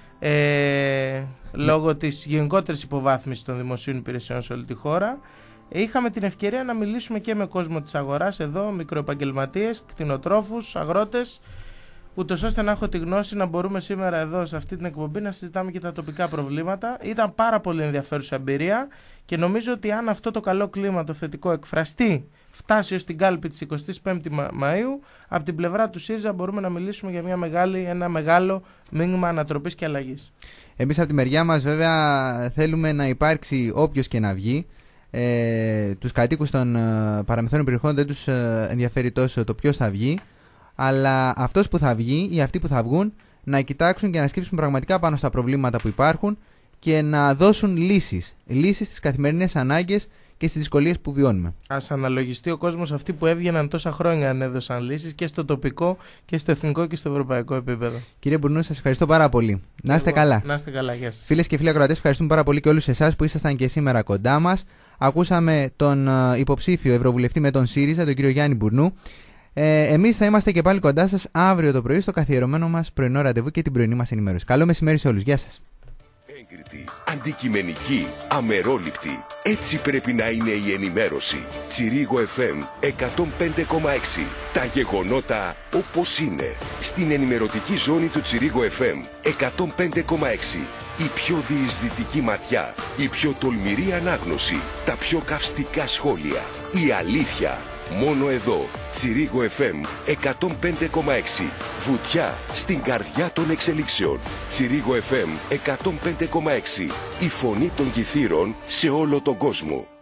[SPEAKER 3] λόγω της γενικότερης υποβάθμισης των δημοσίων υπηρεσιών σε όλη τη χώρα. Είχαμε την ευκαιρία να μιλήσουμε και με κόσμο της αγοράς εδώ, μικροεπαγγελματίες, κτηνοτρόφους, αγρότες, ούτως ώστε να έχω τη γνώση να μπορούμε σήμερα εδώ σε αυτή την εκπομπή να συζητάμε και τα τοπικά προβλήματα. Ήταν πάρα πολύ ενδιαφέρουσα εμπειρία και νομίζω ότι αν αυτό το καλό κλίμα, το θετικό, εκφραστεί, φτάσει ως την κάλπη της 25η Μαΐου, από την πλευρά του ΣΥΡΙΖΑ μπορούμε να μιλήσουμε για ένα μεγάλο μήνυμα ανατροπής και αλλαγής. Εμείς
[SPEAKER 2] από τη μεριά μας βέβαια θέλουμε να υπάρξει όποιος και να βγει. Τους κατοίκους των παραμεθόρων περιοχών δεν τους ενδιαφέρει τόσο το ποιος θα βγει, αλλά αυτός που θα βγει ή αυτοί που θα βγουν να κοιτάξουν και να σκύψουν πραγματικά πάνω στα προβλήματα που υπάρχουν και να δώσουν λύσεις στις καθημερινές ανάγκες και στις δυσκολίες που βιώνουμε.
[SPEAKER 3] Ας αναλογιστεί ο κόσμος αυτοί που έβγαιναν τόσα χρόνια αν έδωσαν λύσεις και στο τοπικό και στο εθνικό και στο ευρωπαϊκό επίπεδο.
[SPEAKER 2] Κύριε Μπουρνού, σας ευχαριστώ πάρα πολύ. Να είστε καλά.
[SPEAKER 3] Να είστε καλά, γεια σας.
[SPEAKER 2] Φίλες και φίλοι ακροατές, ευχαριστούμε πάρα πολύ και όλους εσάς που ήσασταν και σήμερα κοντά μας. Ακούσαμε τον υποψήφιο ευρωβουλευτή με τον ΣΥΡΙΖΑ, τον κύριο Γιάννη Μπουρνού. Εμείς θα είμαστε και πάλι κοντά σας αύριο το πρωί στο καθιερωμένο μας πρωινό ραντεβού και την πρωινή μας ενημέρωση. Καλό μεσημέρι σε όλους. Γεια σας.
[SPEAKER 4] Έγκριτη, αντικειμενική, αμερόληπτη. Έτσι πρέπει να είναι η ενημέρωση. Τσιρίγο FM 105,6. Τα γεγονότα όπως είναι. Στην ενημερωτική ζώνη του Τσιρίγο FM 105,6. Η πιο διεισδυτική ματιά, η πιο τολμηρή ανάγνωση, τα πιο καυστικά σχόλια. Η αλήθεια. Μόνο εδώ, Τσιρίγο FM 105,6. Βουτιά στην καρδιά των εξελίξεων. Τσιρίγο FM 105,6. Η φωνή των Κιθήρων σε όλο τον κόσμο.